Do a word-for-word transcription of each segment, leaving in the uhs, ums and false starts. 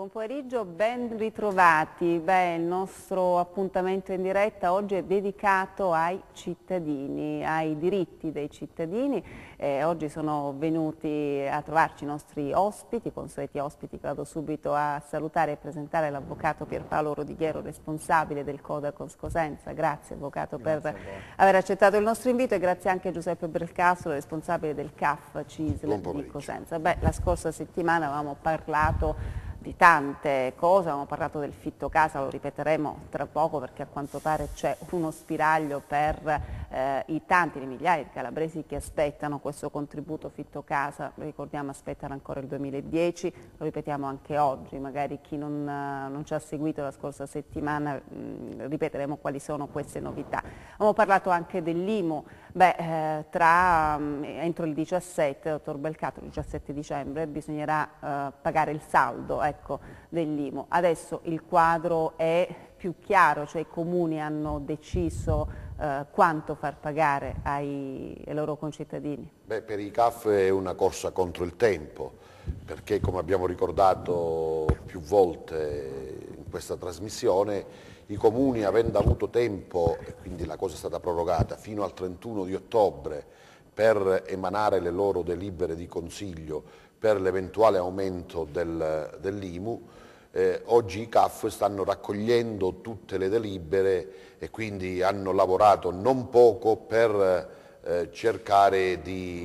buon pomeriggio, ben ritrovati. Beh, il nostro appuntamento in diretta oggi è dedicato ai cittadini, ai diritti dei cittadini. Eh, oggi sono venuti a trovarci i nostri ospiti, i consueti ospiti che vado subito a salutare e presentare l'avvocato Pierpaolo Rodighiero, responsabile del Codacons Cosenza. Grazie avvocato Grazie per aver accettato il nostro invito e grazie anche a Giuseppe Belcastro, responsabile del C A F C I S L di Cosenza. Beh, la scorsa settimana avevamo parlato di tante cose, abbiamo parlato del fitto casa, lo ripeteremo tra poco perché a quanto pare c'è uno spiraglio per eh, i tanti, le migliaia di calabresi che aspettano questo contributo fitto casa, ricordiamo aspettano ancora il duemiladieci, lo ripetiamo anche oggi, magari chi non, non ci ha seguito la scorsa settimana mh, ripeteremo quali sono queste novità. Abbiamo parlato anche dell'I M U, beh, eh, tra, mh, entro il diciassette, dottor Belcastro, il diciassette dicembre bisognerà eh, pagare il saldo ecco, dell'I M U. Adesso il quadro è più chiaro, cioè i comuni hanno deciso eh, quanto far pagare ai, ai loro concittadini. Beh, per i C A F è una corsa contro il tempo, perché come abbiamo ricordato più volte in questa trasmissione, i comuni avendo avuto tempo, e quindi la cosa è stata prorogata, fino al trentuno di ottobre per emanare le loro delibere di consiglio per l'eventuale aumento del, dell'I M U, eh, oggi i C A F stanno raccogliendo tutte le delibere e quindi hanno lavorato non poco per eh, cercare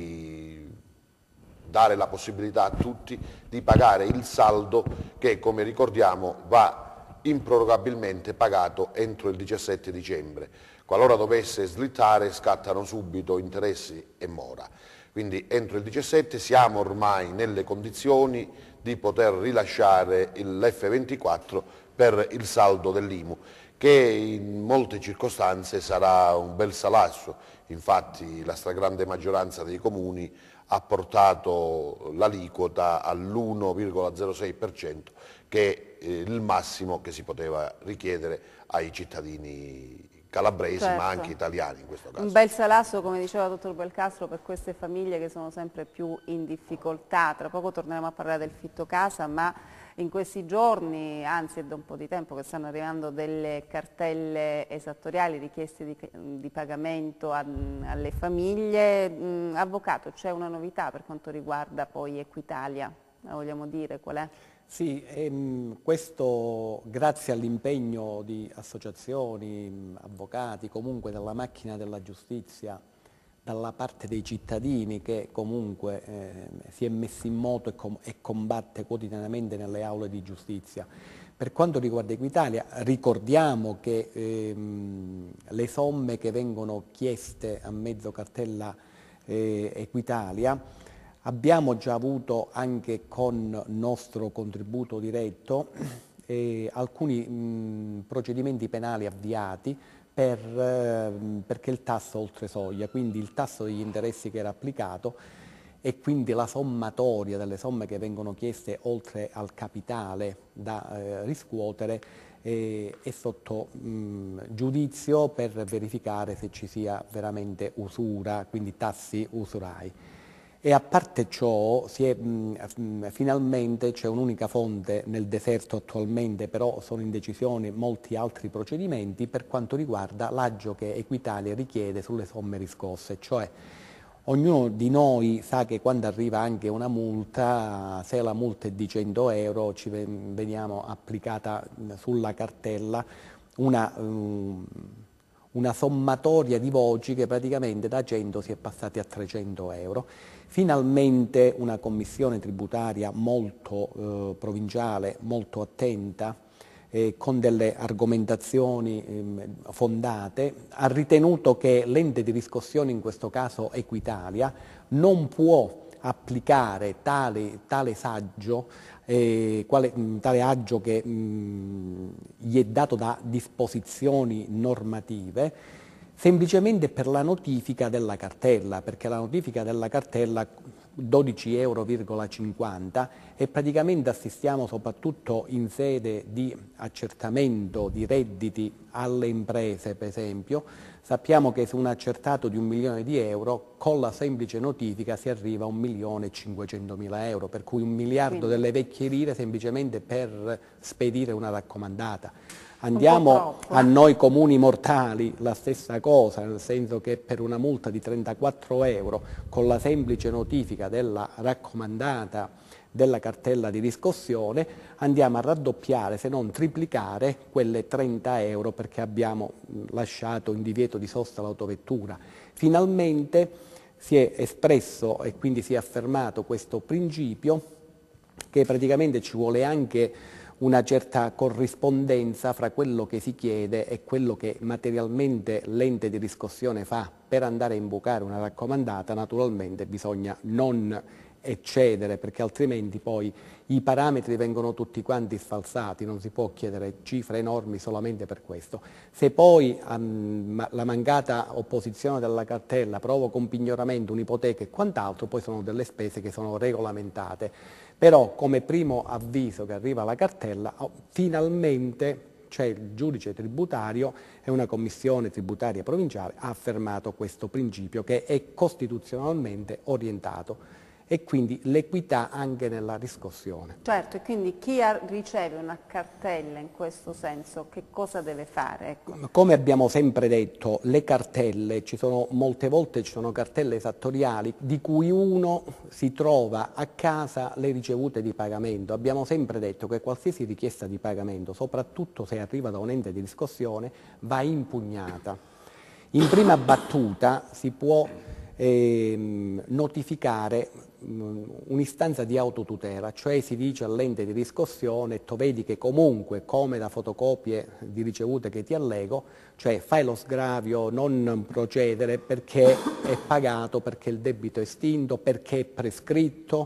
di dare la possibilità a tutti di pagare il saldo che, come ricordiamo, va improrogabilmente pagato entro il diciassette dicembre. Qualora dovesse slittare scattano subito interessi e mora. Quindi entro il diciassette siamo ormai nelle condizioni di poter rilasciare l'F ventiquattro per il saldo dell'I M U, che in molte circostanze sarà un bel salasso. Infatti la stragrande maggioranza dei comuni ha portato l'aliquota all'uno virgola zero sei per cento, che è il massimo che si poteva richiedere ai cittadini calabresi, certo, ma anche italiani in questo caso. Un bel salasso, come diceva il dottor Belcastro, per queste famiglie che sono sempre più in difficoltà. Tra poco torneremo a parlare del fitto casa, ma in questi giorni, anzi è da un po' di tempo che stanno arrivando delle cartelle esattoriali, richieste di, di pagamento a, alle famiglie. Mm, avvocato, c'è una novità per quanto riguarda poi Equitalia, la vogliamo dire qual è? Sì, ehm, questo grazie all'impegno di associazioni, avvocati, comunque della macchina della giustizia, dalla parte dei cittadini che comunque eh, si è messo in moto e, com e combatte quotidianamente nelle aule di giustizia. Per quanto riguarda Equitalia, ricordiamo che ehm, le somme che vengono chieste a mezzo cartella eh, Equitalia abbiamo già avuto anche con nostro contributo diretto eh, alcuni mh, procedimenti penali avviati per, eh, perché il tasso oltre soglia, quindi il tasso degli interessi che era applicato e quindi la sommatoria delle somme che vengono chieste oltre al capitale da eh, riscuotere eh, è sotto mh, giudizio per verificare se ci sia veramente usura, quindi tassi usurai. E a parte ciò, si è, mh, finalmente c'è un'unica fonte nel deserto attualmente, però sono in decisione molti altri procedimenti per quanto riguarda l'aggio che Equitalia richiede sulle somme riscosse, cioè ognuno di noi sa che quando arriva anche una multa, se la multa è di cento euro, ci veniamo applicata sulla cartella una... Um, una sommatoria di voci che praticamente da cento si è passati a trecento euro. Finalmente una commissione tributaria molto eh, provinciale, molto attenta, eh, con delle argomentazioni eh, fondate, ha ritenuto che l'ente di riscossione, in questo caso Equitalia, non può applicare tale, tale saggio, eh, quale, mh, tale aggio che mh, gli è dato da disposizioni normative, semplicemente per la notifica della cartella, perché la notifica della cartella dodici euro virgola cinquanta, e praticamente assistiamo soprattutto in sede di accertamento di redditi alle imprese, per esempio, sappiamo che su un accertato di un milione di euro con la semplice notifica si arriva a un milione e cinquecentomila euro, per cui un miliardo Quindi. delle vecchie lire semplicemente per spedire una raccomandata. Andiamo a noi comuni mortali la stessa cosa, nel senso che per una multa di trentaquattro euro con la semplice notifica della raccomandata della cartella di riscossione andiamo a raddoppiare, se non triplicare, quelle trenta euro perché abbiamo lasciato in divieto di sosta l'autovettura. Finalmente si è espresso e quindi si è affermato questo principio che praticamente ci vuole anche una certa corrispondenza fra quello che si chiede e quello che materialmente l'ente di riscossione fa. Per andare a invocare una raccomandata naturalmente bisogna non eccedere, perché altrimenti poi i parametri vengono tutti quanti sfalsati, non si può chiedere cifre enormi solamente per questo. Se poi um, la mancata opposizione della cartella provoca un pignoramento, un'ipoteca e quant'altro, poi sono delle spese che sono regolamentate. Però come primo avviso che arriva la cartella, oh, finalmente c'è il giudice tributario e una commissione tributaria provinciale ha affermato questo principio che è costituzionalmente orientato, e quindi l'equità anche nella riscossione. Certo, e quindi chi ha, riceve una cartella in questo senso, che cosa deve fare? Ecco. Come abbiamo sempre detto, le cartelle, ci sono, molte volte ci sono cartelle esattoriali di cui uno si trova a casa le ricevute di pagamento. Abbiamo sempre detto che qualsiasi richiesta di pagamento, soprattutto se arriva da un ente di riscossione, va impugnata. In prima battuta si può eh, notificare un'istanza di autotutela, cioè si dice all'ente di riscossione: tu vedi che comunque, come da fotocopie di ricevute che ti allego, cioè fai lo sgravio, non procedere perché è pagato, perché il debito è estinto, perché è prescritto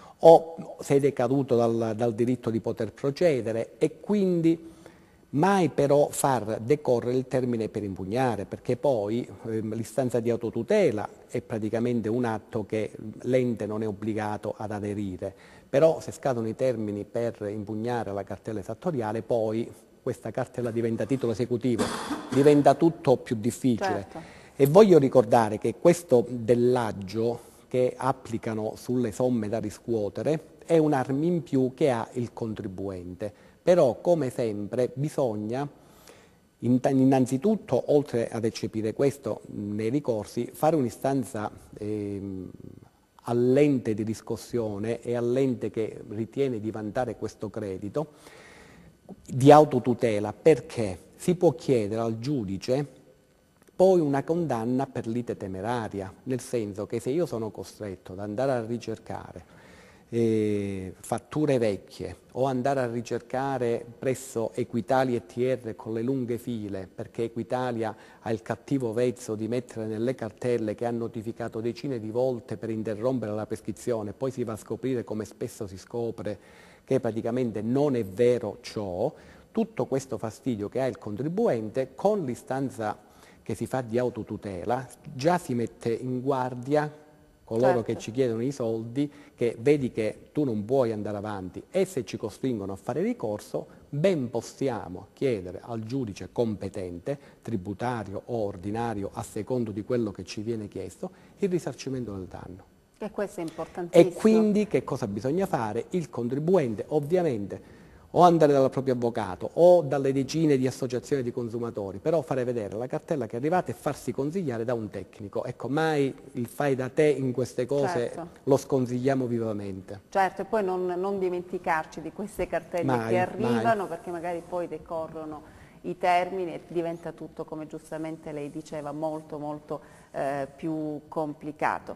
o sei decaduto dal, dal diritto di poter procedere, e quindi mai però far decorrere il termine per impugnare, perché poi eh, l'istanza di autotutela è praticamente un atto che l'ente non è obbligato ad aderire, però se scadono i termini per impugnare la cartella esattoriale, poi questa cartella diventa titolo esecutivo, diventa tutto più difficile. Certo. E voglio ricordare che questo dellaggio che applicano sulle somme da riscuotere è un'arma in più che ha il contribuente. Però, come sempre, bisogna innanzitutto, oltre ad eccepire questo nei ricorsi, fare un'istanza eh, all'ente di riscossione e all'ente che ritiene di vantare questo credito di autotutela, perché si può chiedere al giudice poi una condanna per lite temeraria, nel senso che se io sono costretto ad andare a ricercare Eh, fatture vecchie o andare a ricercare presso Equitalia e T R con le lunghe file, perché Equitalia ha il cattivo vezzo di mettere nelle cartelle che ha notificato decine di volte per interrompere la prescrizione, poi si va a scoprire, come spesso si scopre, che praticamente non è vero ciò. Tutto questo fastidio che ha il contribuente, con l'istanza che si fa di autotutela già si mette in guardia coloro certo. che ci chiedono i soldi, che vedi che tu non puoi andare avanti, e se ci costringono a fare ricorso, ben possiamo chiedere al giudice competente, tributario o ordinario, a secondo di quello che ci viene chiesto, il risarcimento del danno. E questo è importantissimo. E quindi che cosa bisogna fare? Il contribuente ovviamente o andare dal proprio avvocato o dalle decine di associazioni di consumatori, però fare vedere la cartella che è arrivata e farsi consigliare da un tecnico. Ecco, mai il fai da te in queste cose, certo. Lo sconsigliamo vivamente. Certo, e poi non, non dimenticarci di queste cartelle mai, che arrivano, mai. Perché magari poi decorrono i termini e diventa tutto, come giustamente lei diceva, molto molto eh, più complicato.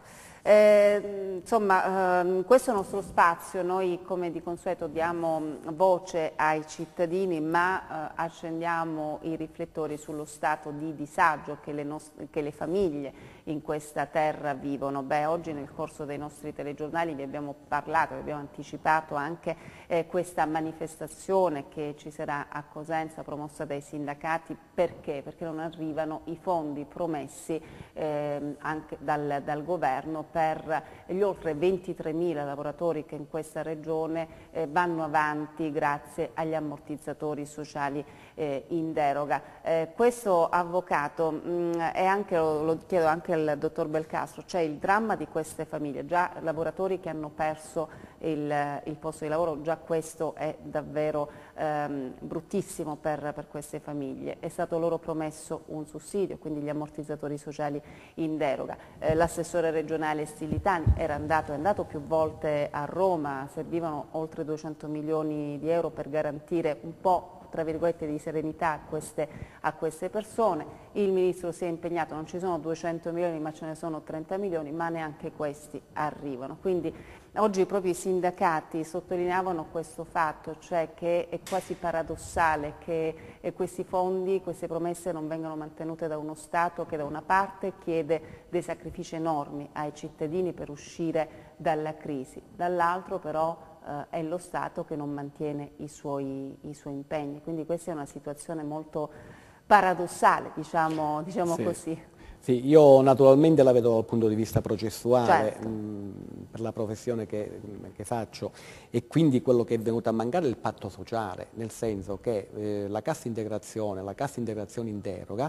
Eh, insomma, eh, questo è il nostro spazio, noi come di consueto diamo voce ai cittadini, ma eh, accendiamo i riflettori sullo stato di disagio che le, nostre, che le famiglie in questa terra vivono. Beh, oggi nel corso dei nostri telegiornali vi abbiamo parlato, vi abbiamo anticipato anche eh, questa manifestazione che ci sarà a Cosenza promossa dai sindacati. Perché? Perché non arrivano i fondi promessi eh, eh, anche dal, dal governo per gli oltre ventitremila lavoratori che in questa regione eh, vanno avanti grazie agli ammortizzatori sociali eh, in deroga. Eh, questo avvocato, mh, è anche, lo, lo chiedo anche al dottor Belcastro, c'è il dramma di queste famiglie, già lavoratori che hanno perso il, il posto di lavoro, già questo è davvero ehm, bruttissimo per, per queste famiglie. È stato loro promesso un sussidio, quindi gli ammortizzatori sociali in deroga. Eh, l'assessore regionale Stillitani era andato, è andato più volte a Roma, servivano oltre duecento milioni di euro per garantire un po' tra virgolette di serenità a queste, a queste persone. Il Ministro si è impegnato, non ci sono duecento milioni ma ce ne sono trenta milioni, ma neanche questi arrivano. Quindi oggi proprio i sindacati sottolineavano questo fatto, cioè che è quasi paradossale che eh, questi fondi, queste promesse non vengano mantenute da uno Stato che da una parte chiede dei sacrifici enormi ai cittadini per uscire dalla crisi, dall'altro però eh, è lo Stato che non mantiene i suoi, i suoi impegni. Quindi questa è una situazione molto paradossale, diciamo, diciamo sì. così. Sì, io naturalmente la vedo dal punto di vista processuale, Certo. mh, per la professione che, che faccio, e quindi quello che è venuto a mancare è il patto sociale, nel senso che eh, la cassa integrazione, la cassa integrazione in deroga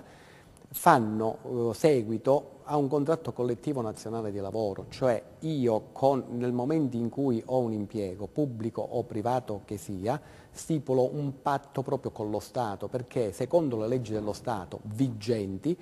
fanno eh, seguito a un contratto collettivo nazionale di lavoro, cioè io con, nel momento in cui ho un impiego, pubblico o privato che sia, stipulo un patto proprio con lo Stato, perché secondo le leggi dello Stato vigenti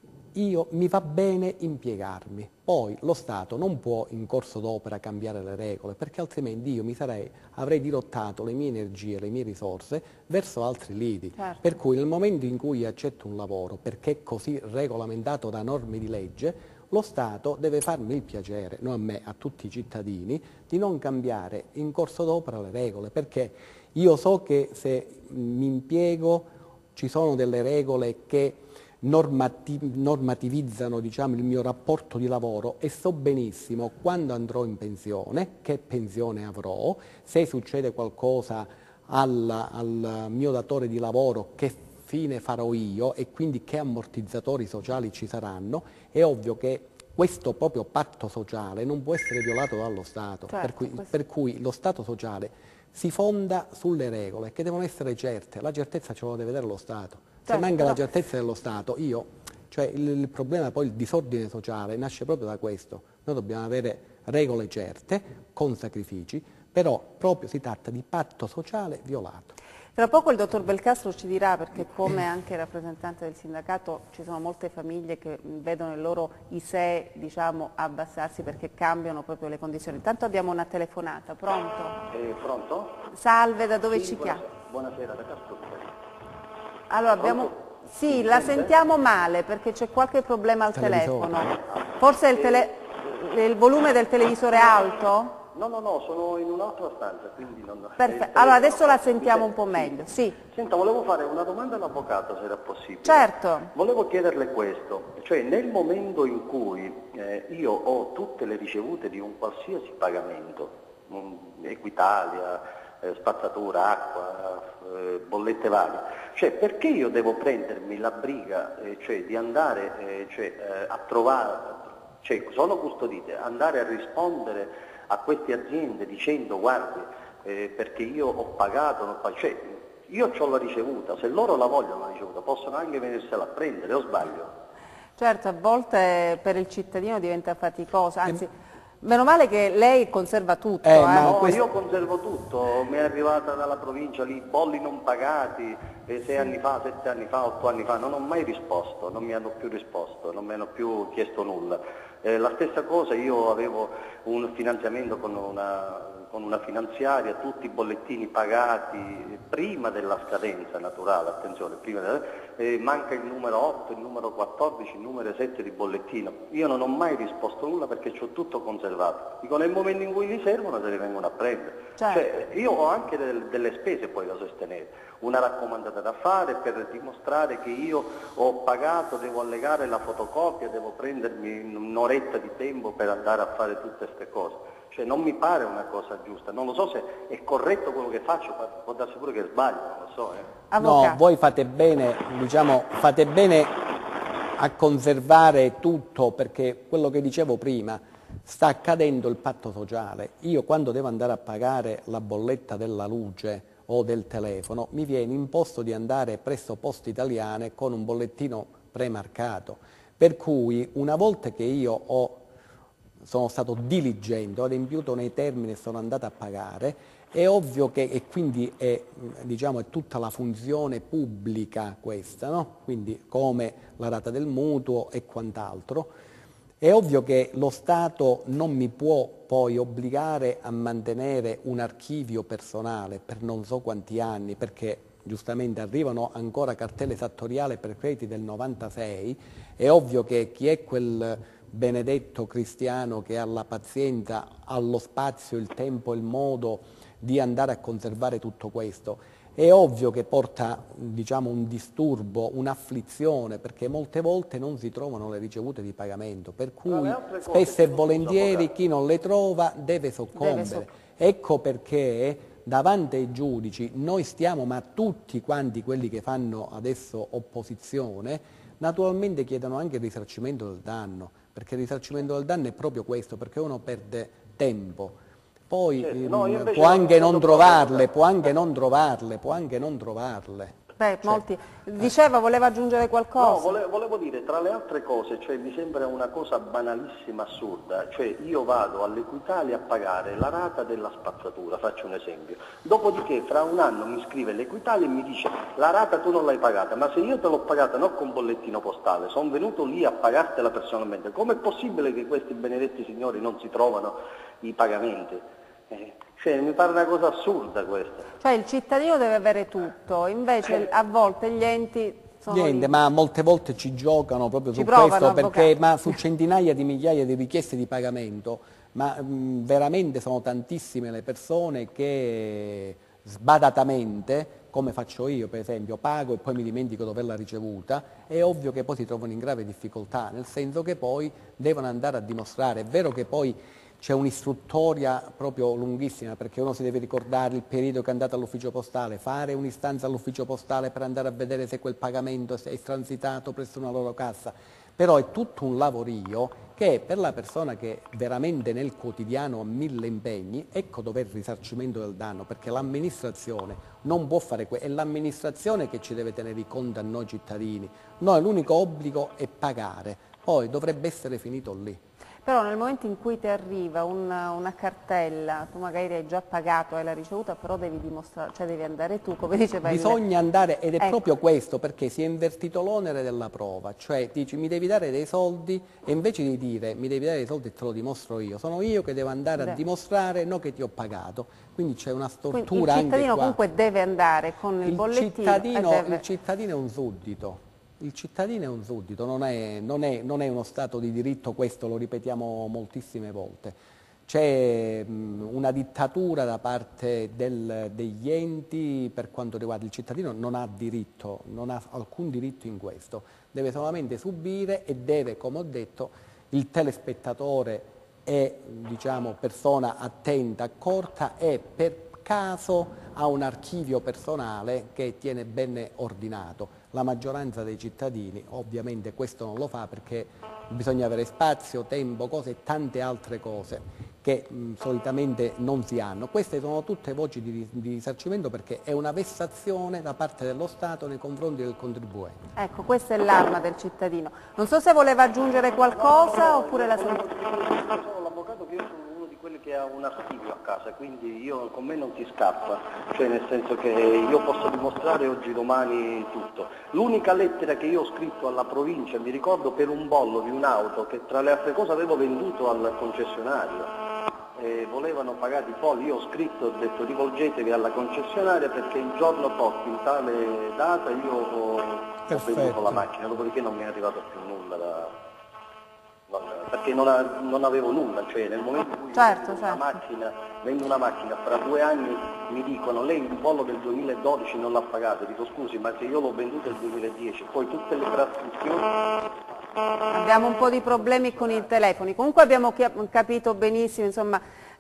io mi va bene impiegarmi, poi lo Stato non può in corso d'opera cambiare le regole, perché altrimenti io mi sarei, avrei dirottato le mie energie, le mie risorse verso altri lidi. Certo. Per cui nel momento in cui accetto un lavoro, perché è così regolamentato da norme di legge, lo Stato deve farmi il piacere, non a me, a tutti i cittadini, di non cambiare in corso d'opera le regole, perché io so che se mi impiego ci sono delle regole che normativizzano, diciamo, il mio rapporto di lavoro, e so benissimo quando andrò in pensione, che pensione avrò, se succede qualcosa al, al mio datore di lavoro, che fine farò io e quindi che ammortizzatori sociali ci saranno. È ovvio che questo proprio patto sociale non può essere violato dallo Stato, Certo, per, cui, questo... per cui lo Stato sociale si fonda sulle regole che devono essere certe. La certezza ce lo deve dare lo Stato. Se Certo, manca però... la certezza dello Stato, io, cioè il, il problema poi, il disordine sociale, nasce proprio da questo. Noi dobbiamo avere regole certe, con sacrifici, però proprio si tratta di patto sociale violato. Tra poco il dottor Belcastro ci dirà, perché come anche rappresentante del sindacato ci sono molte famiglie che vedono il loro I S E E, diciamo, abbassarsi perché cambiano proprio le condizioni. Intanto abbiamo una telefonata, pronto? Eh, pronto? Salve, da dove sì, ci chiama? Buonasera, da Castro. Allora, abbiamo... Sì, Mi la sente? sentiamo male perché c'è qualche problema al Televisore. telefono. Forse il, tele... il volume del televisore è alto? No, no, no, sono in un'altra stanza, quindi non... Perfetto, allora adesso la sentiamo un po' meglio, sì. Senta, volevo fare una domanda all'avvocato, se era possibile. Certo. Volevo chiederle questo, cioè nel momento in cui eh, io ho tutte le ricevute di un qualsiasi pagamento, um, Equitalia, eh, spazzatura, acqua, eh, bollette varie, cioè perché io devo prendermi la briga eh, cioè, di andare eh, cioè, eh, a trovare, cioè sono custodite, andare a rispondere a queste aziende dicendo guardi eh, perché io ho pagato, non ho pagato. Cioè, io ho la ricevuta, se loro la vogliono la ricevuta possono anche venirsela a prendere, o sbaglio? Certo, a volte per il cittadino diventa faticosa, anzi meno male che lei conserva tutto. Eh, Eh, ma No, questo- io conservo tutto, mi è arrivata dalla provincia lì, bolli non pagati, eh, sei anni fa, sette anni fa, otto anni fa, non ho mai risposto, non mi hanno più risposto, non mi hanno più chiesto nulla. Eh, la stessa cosa, io avevo un finanziamento con una, con una finanziaria, tutti i bollettini pagati prima della scadenza naturale, attenzione, prima della, eh, manca il numero otto, il numero quattordici, il numero sette di bollettino. Io non ho mai risposto nulla perché ho tutto conservato. Dico, nel momento in cui li servono se li vengono a prendere. Certo. Cioè, io ho anche del, delle spese poi da sostenere, una raccomandata da fare per dimostrare che io ho pagato, devo allegare la fotocopia, devo prendermi un'oretta di tempo per andare a fare tutte queste cose. Cioè non mi pare una cosa giusta, non lo so se è corretto quello che faccio, può darsi pure che sbaglio, non lo so. Eh. avvocato. No, voi fate bene, diciamo, fate bene a conservare tutto, perché quello che dicevo prima, sta accadendo il patto sociale. Io quando devo andare a pagare la bolletta della luce o del telefono, mi viene imposto di andare presso Poste Italiane con un bollettino premarcato, per cui una volta che io ho, sono stato diligente, ho adempiuto nei termini e sono andato a pagare, è ovvio che, e quindi è, diciamo, è tutta la funzione pubblica questa, no? Quindi come la rata del mutuo e quant'altro, è ovvio che lo Stato non mi può poi obbligare a mantenere un archivio personale per non so quanti anni, perché giustamente arrivano ancora cartelle esattoriali per crediti del novantasei, è ovvio che chi è quel benedetto cristiano che ha la pazienza, ha lo spazio, il tempo, il modo di andare a conservare tutto questo, è ovvio che porta, diciamo, un disturbo, un'afflizione, perché molte volte non si trovano le ricevute di pagamento, per cui spesso e volentieri chi non le trova deve soccombere. Deve soc- ecco perché davanti ai giudici noi stiamo, ma tutti quanti quelli che fanno adesso opposizione, naturalmente chiedono anche il risarcimento del danno, perché il risarcimento del danno è proprio questo, perché uno perde tempo. Poi certo, no, ehm, può anche non trovarle, può anche non trovarle, può anche non trovarle. Beh, cioè, molti. Diceva, voleva aggiungere qualcosa? No, volevo, volevo dire, tra le altre cose, cioè, mi sembra una cosa banalissima, assurda, cioè io vado all'Equitalia a pagare la rata della spazzatura, faccio un esempio, dopodiché fra un anno mi scrive l'Equitalia e mi dice la rata tu non l'hai pagata, ma se io te l'ho pagata non con bollettino postale, sono venuto lì a pagartela personalmente, com'è possibile che questi benedetti signori non si trovano i pagamenti? Eh, cioè, mi pare una cosa assurda questa. Cioè il cittadino deve avere tutto, invece a volte gli enti sono Niente, lì. ma molte volte ci giocano proprio ci su provano, questo, perché avvocati. ma su centinaia di migliaia di richieste di pagamento, ma mh, veramente sono tantissime le persone che sbadatamente, come faccio io per esempio, pago e poi mi dimentico dove l'ha ricevuta, è ovvio che poi si trovano in grave difficoltà, nel senso che poi devono andare a dimostrare. È vero che poi c'è un'istruttoria proprio lunghissima, perché uno si deve ricordare il periodo che è andato all'ufficio postale, fare un'istanza all'ufficio postale per andare a vedere se quel pagamento è transitato presso una loro cassa, però è tutto un lavorio che per la persona che veramente nel quotidiano ha mille impegni, ecco dov'è il risarcimento del danno, perché l'amministrazione non può fare questo, è l'amministrazione che ci deve tenere i conti a noi cittadini, noi l'unico obbligo è pagare, poi dovrebbe essere finito lì. Però nel momento in cui ti arriva una, una cartella, tu magari hai già pagato, hai la ricevuta, però devi dimostrare, cioè devi andare tu, come diceva il... Bisogna andare, ed è ecco. proprio questo, perché si è invertito l'onere della prova, cioè dici mi devi dare dei soldi e invece di dire mi devi dare dei soldi e te lo dimostro io, sono io che devo andare Beh. a dimostrare, no che ti ho pagato, quindi c'è una stortura anche qua. Il cittadino comunque deve andare con il, il bollettino cittadino, deve... il cittadino è un suddito. Il cittadino è un suddito, non è, non, è, non è uno Stato di diritto, questo lo ripetiamo moltissime volte. C'è una dittatura da parte del, degli enti per quanto riguarda il cittadino, non ha diritto, non ha alcun diritto in questo, deve solamente subire e deve, come ho detto, il telespettatore è, diciamo, persona attenta, accorta e per caso ha un archivio personale che tiene ben ordinato. La maggioranza dei cittadini ovviamente questo non lo fa perché bisogna avere spazio, tempo, cose e tante altre cose che mh, solitamente non si hanno. Queste sono tutte voci di, di risarcimento perché è una vessazione da parte dello Stato nei confronti del contribuente. Ecco, questa è l'arma del cittadino. Non so se voleva aggiungere qualcosa oppure la sua... Sono l'avvocato che io sono uno di quelli che ha un archivio a casa, quindi io, con me non si scappa, cioè nel senso che io posso dimostrare oggi, domani tutto. L'unica lettera che io ho scritto alla provincia, mi ricordo per un bollo di un'auto che tra le altre cose avevo venduto al concessionario, e volevano pagare i bolli, io ho scritto, ho detto rivolgetevi alla concessionaria perché il giorno tot, in tale data, io ho, ho venduto la macchina, dopodiché non mi è arrivato più nulla da... Non, perché non, ha, non avevo nulla, cioè nel momento in cui certo, vendo, certo. Una macchina, vendo una macchina, fra due anni mi dicono lei il bollo del duemiladodici non l'ha pagato, dico scusi ma se io l'ho venduto nel duemiladieci, poi tutte le trascrizioni... Abbiamo un po' di problemi con i telefoni, comunque abbiamo capito benissimo, insomma,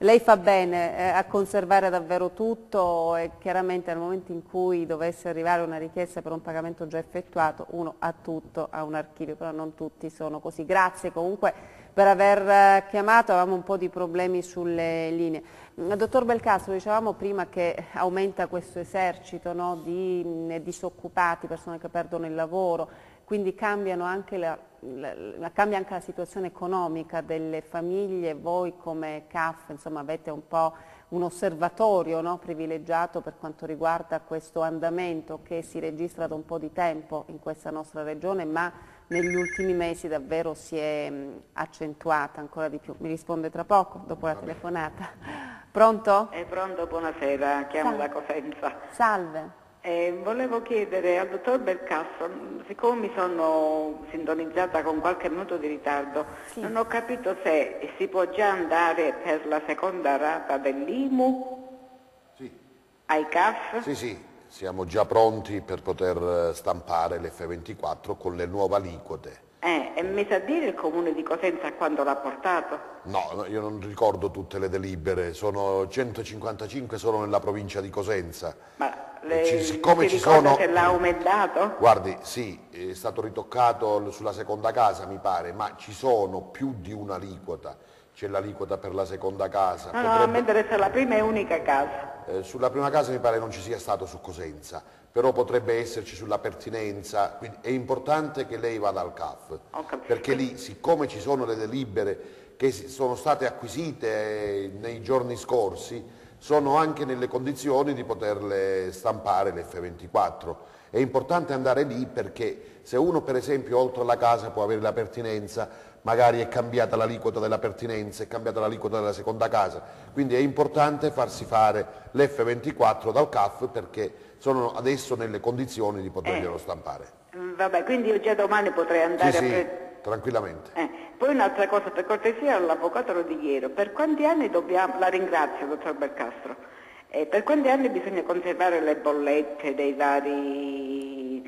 lei fa bene eh, a conservare davvero tutto e chiaramente nel momento in cui dovesse arrivare una richiesta per un pagamento già effettuato, uno ha tutto, ha un archivio, però non tutti sono così. Grazie comunque per aver chiamato, avevamo un po' di problemi sulle linee. Dottor Belcastro, dicevamo prima che aumenta questo esercito, no, di disoccupati, persone che perdono il lavoro, quindi cambiano anche la, la, la, cambia anche la situazione economica delle famiglie. Voi come C A F insomma, avete un po' un osservatorio, no, privilegiato per quanto riguarda questo andamento che si registra da un po' di tempo in questa nostra regione, ma negli ultimi mesi davvero si è mh, accentuata ancora di più. Mi risponde tra poco, dopo la telefonata. Pronto? È pronto, buonasera, chiamo Salve. da Cosenza. Salve. Eh, volevo chiedere al dottor Belcastro, siccome mi sono sintonizzata con qualche minuto di ritardo, sì. non ho capito se si può già andare per la seconda rata dell'I M U sì. ai C A F? Sì, sì, siamo già pronti per poter stampare l'F ventiquattro con le nuove aliquote. Eh, e mi sa dire il comune di Cosenza quando l'ha portato? No, no, io non ricordo tutte le delibere, sono centocinquantacinque solo nella provincia di Cosenza. Ma le, ci, siccome si ci sono... se l'ha aumentato? Guardi, sì, è stato ritoccato sulla seconda casa mi pare, ma ci sono più di un'aliquota. C'è l'aliquota per la seconda casa. No, potrebbe... no, a me interessa la prima e unica casa. Eh, sulla prima casa mi pare non ci sia stato su Cosenza, però potrebbe esserci sulla pertinenza, quindi è importante che lei vada al C A F, perché lì, siccome ci sono le delibere che sono state acquisite nei giorni scorsi, sono anche nelle condizioni di poterle stampare l'F ventiquattro. È importante andare lì perché se uno per esempio oltre alla casa può avere la pertinenza, magari è cambiata l'aliquota della pertinenza, è cambiata l'aliquota della seconda casa, quindi è importante farsi fare l'F ventiquattro dal C A F perché sono adesso nelle condizioni di poterglielo eh, stampare. Vabbè, quindi io già domani potrei andare sì, a... Sì, pre... tranquillamente. Eh, poi un'altra cosa, per cortesia all'avvocato Rodighiero, per quanti anni dobbiamo, la ringrazio dottor Belcastro, eh, per quanti anni bisogna conservare le bollette dei vari...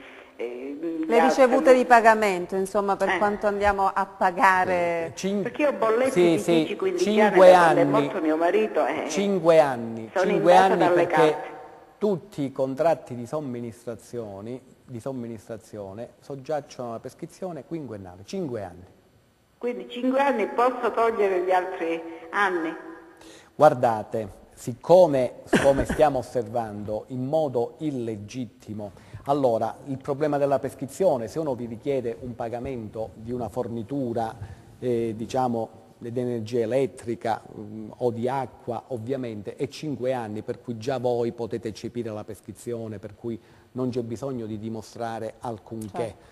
Eh, le ricevute altri... di pagamento, insomma, per eh. quanto andiamo a pagare... Cin... Perché io bollette sì, di sì, dieci quindici anni, anni, quando è morto mio marito... Eh, cinque anni, sono cinque anni perché carte. Tutti i contratti di somministrazioni, di somministrazione soggiacciono alla prescrizione quinquennale, cinque anni. Quindi cinque anni posso togliere gli altri anni? Guardate, siccome, come stiamo osservando, in modo illegittimo, allora il problema della prescrizione, se uno vi richiede un pagamento di una fornitura, eh, diciamo, di energia elettrica mh, o di acqua, ovviamente, è cinque anni, per cui già voi potete eccepire la prescrizione, per cui non c'è bisogno di dimostrare alcunché. Certo.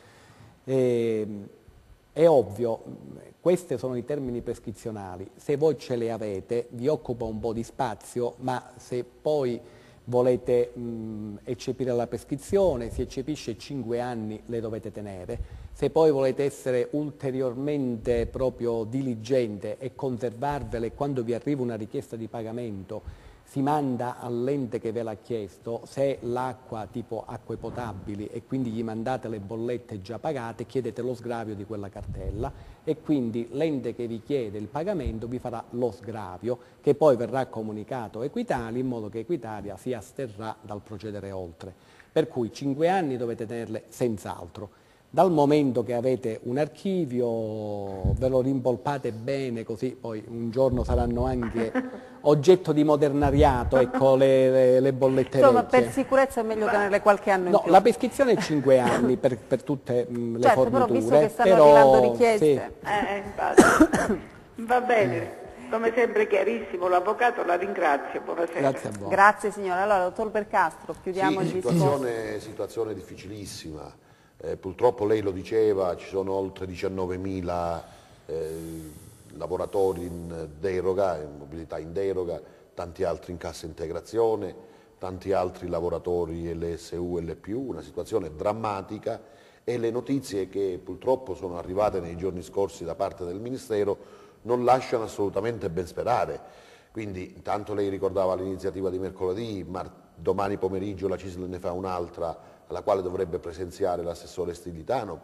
Eh, è ovvio, questi sono i termini prescrizionali, se voi ce le avete vi occupa un po' di spazio, ma se poi volete mh, eccepire la prescrizione, si eccepisce cinque anni, le dovete tenere. Se poi volete essere ulteriormente proprio diligente e conservarvele quando vi arriva una richiesta di pagamento, si manda all'ente che ve l'ha chiesto, se l'acqua tipo acque potabili e quindi gli mandate le bollette già pagate, chiedete lo sgravio di quella cartella e quindi l'ente che vi chiede il pagamento vi farà lo sgravio che poi verrà comunicato a Equitalia in modo che Equitalia si asterrà dal procedere oltre. Per cui cinque anni dovete tenerle senz'altro. Dal momento che avete un archivio ve lo rimpolpate bene così poi un giorno saranno anche oggetto di modernariato, ecco le, le, le bollette Insomma, vecchie. per sicurezza è meglio tenerle qualche anno in no, più. la prescrizione è cinque anni per, per tutte mh, le certo, forniture. Però visto che stanno però, arrivando richieste... Sì. Eh, infatti. Va bene. Come sempre chiarissimo, l'avvocato la ringrazio, buonasera. Grazie a voi. Grazie signora. Allora, dottor Belcastro, chiudiamo sì, il situazione, discorso. situazione difficilissima. Eh, purtroppo lei lo diceva, ci sono oltre diciannovemila eh, lavoratori in deroga, in mobilità in deroga, tanti altri in cassa integrazione, tanti altri lavoratori L S U, L P U, una situazione drammatica e le notizie che purtroppo sono arrivate nei giorni scorsi da parte del Ministero non lasciano assolutamente ben sperare. Quindi intanto lei ricordava l'iniziativa di mercoledì, ma domani pomeriggio la C I S L ne fa un'altra alla quale dovrebbe presenziare l'assessore Stilitano.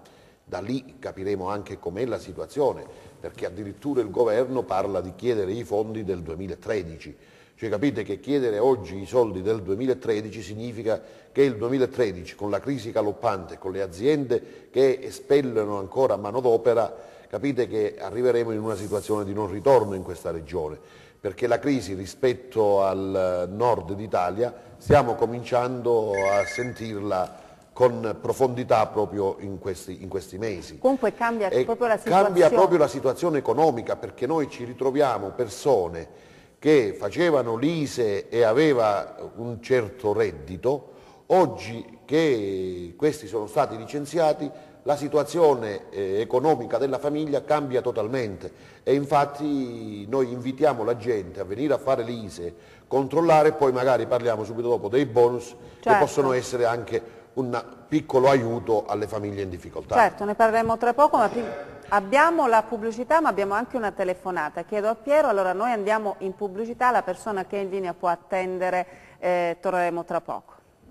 Da lì capiremo anche com'è la situazione, perché addirittura il governo parla di chiedere i fondi del duemilatredici. Cioè capite che chiedere oggi i soldi del duemilatredici significa che il duemilatredici, con la crisi galoppante, con le aziende che espellono ancora manodopera, capite che arriveremo in una situazione di non ritorno in questa regione, perché la crisi rispetto al nord d'Italia stiamo cominciando a sentirla con profondità proprio in questi, in questi mesi. Comunque cambia e proprio la situazione. Cambia proprio la situazione economica, perché noi ci ritroviamo persone che facevano l'I S E e aveva un certo reddito, oggi che questi sono stati licenziati la situazione eh, economica della famiglia cambia totalmente e infatti noi invitiamo la gente a venire a fare l'I S E, controllare e poi magari parliamo subito dopo dei bonus, certo, che possono essere anche un piccolo aiuto alle famiglie in difficoltà. Certo, ne parleremo tra poco, ma prima abbiamo la pubblicità ma abbiamo anche una telefonata. Chiedo a Piero, allora noi andiamo in pubblicità, la persona che è in linea può attendere, eh, torneremo tra poco.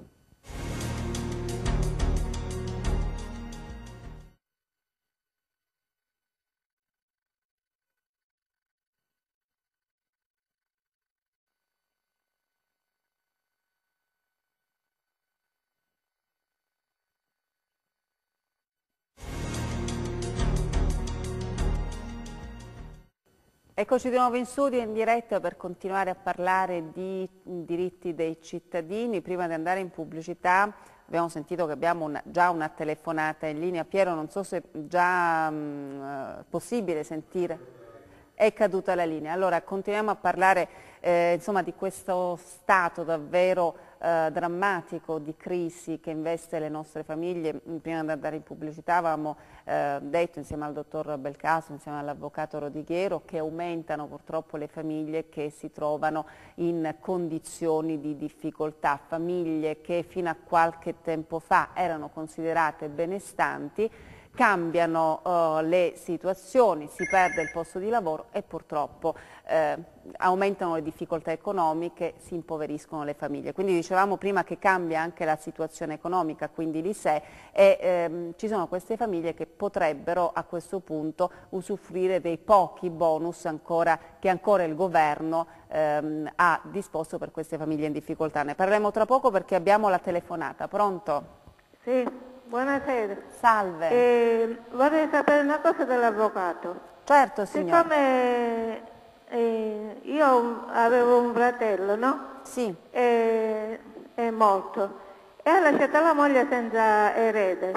Eccoci di nuovo in studio, in diretta per continuare a parlare di diritti dei cittadini. Prima di andare in pubblicità abbiamo sentito che abbiamo una, già una telefonata in linea. Piero, non so se è già mh, possibile sentire. È caduta la linea. Allora continuiamo a parlare eh, insomma, di questo stato davvero eh, drammatico di crisi che investe le nostre famiglie. Prima di andare in pubblicità avevamo eh, detto insieme al dottor Belcaso, insieme all'avvocato Rodighiero, che aumentano purtroppo le famiglie che si trovano in condizioni di difficoltà, famiglie che fino a qualche tempo fa erano considerate benestanti. Cambiano uh, le situazioni, si perde il posto di lavoro e purtroppo eh, aumentano le difficoltà economiche, si impoveriscono le famiglie. Quindi dicevamo prima che cambia anche la situazione economica, quindi l'I S E, e ehm, ci sono queste famiglie che potrebbero a questo punto usufruire dei pochi bonus ancora, che ancora il governo ehm, ha disposto per queste famiglie in difficoltà. Ne parleremo tra poco perché abbiamo la telefonata. Pronto? Sì. Buonasera. Salve. Eh, vorrei sapere una cosa dell'avvocato. Certo, signora. Siccome eh, io avevo un fratello, no? Sì. Eh, è morto e ha lasciato la moglie senza erede.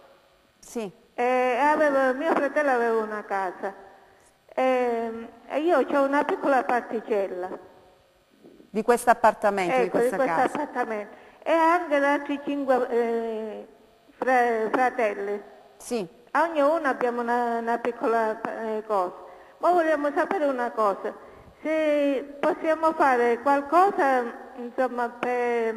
Sì. E avevo, mio fratello aveva una casa e, e io ho una piccola particella. Di questo appartamento, ecco, di questa di casa? appartamento. E anche altri cinque eh, fratelli. Sì. A ognuno abbiamo una, una piccola eh, cosa. Ma vogliamo sapere una cosa, se possiamo fare qualcosa, insomma, per,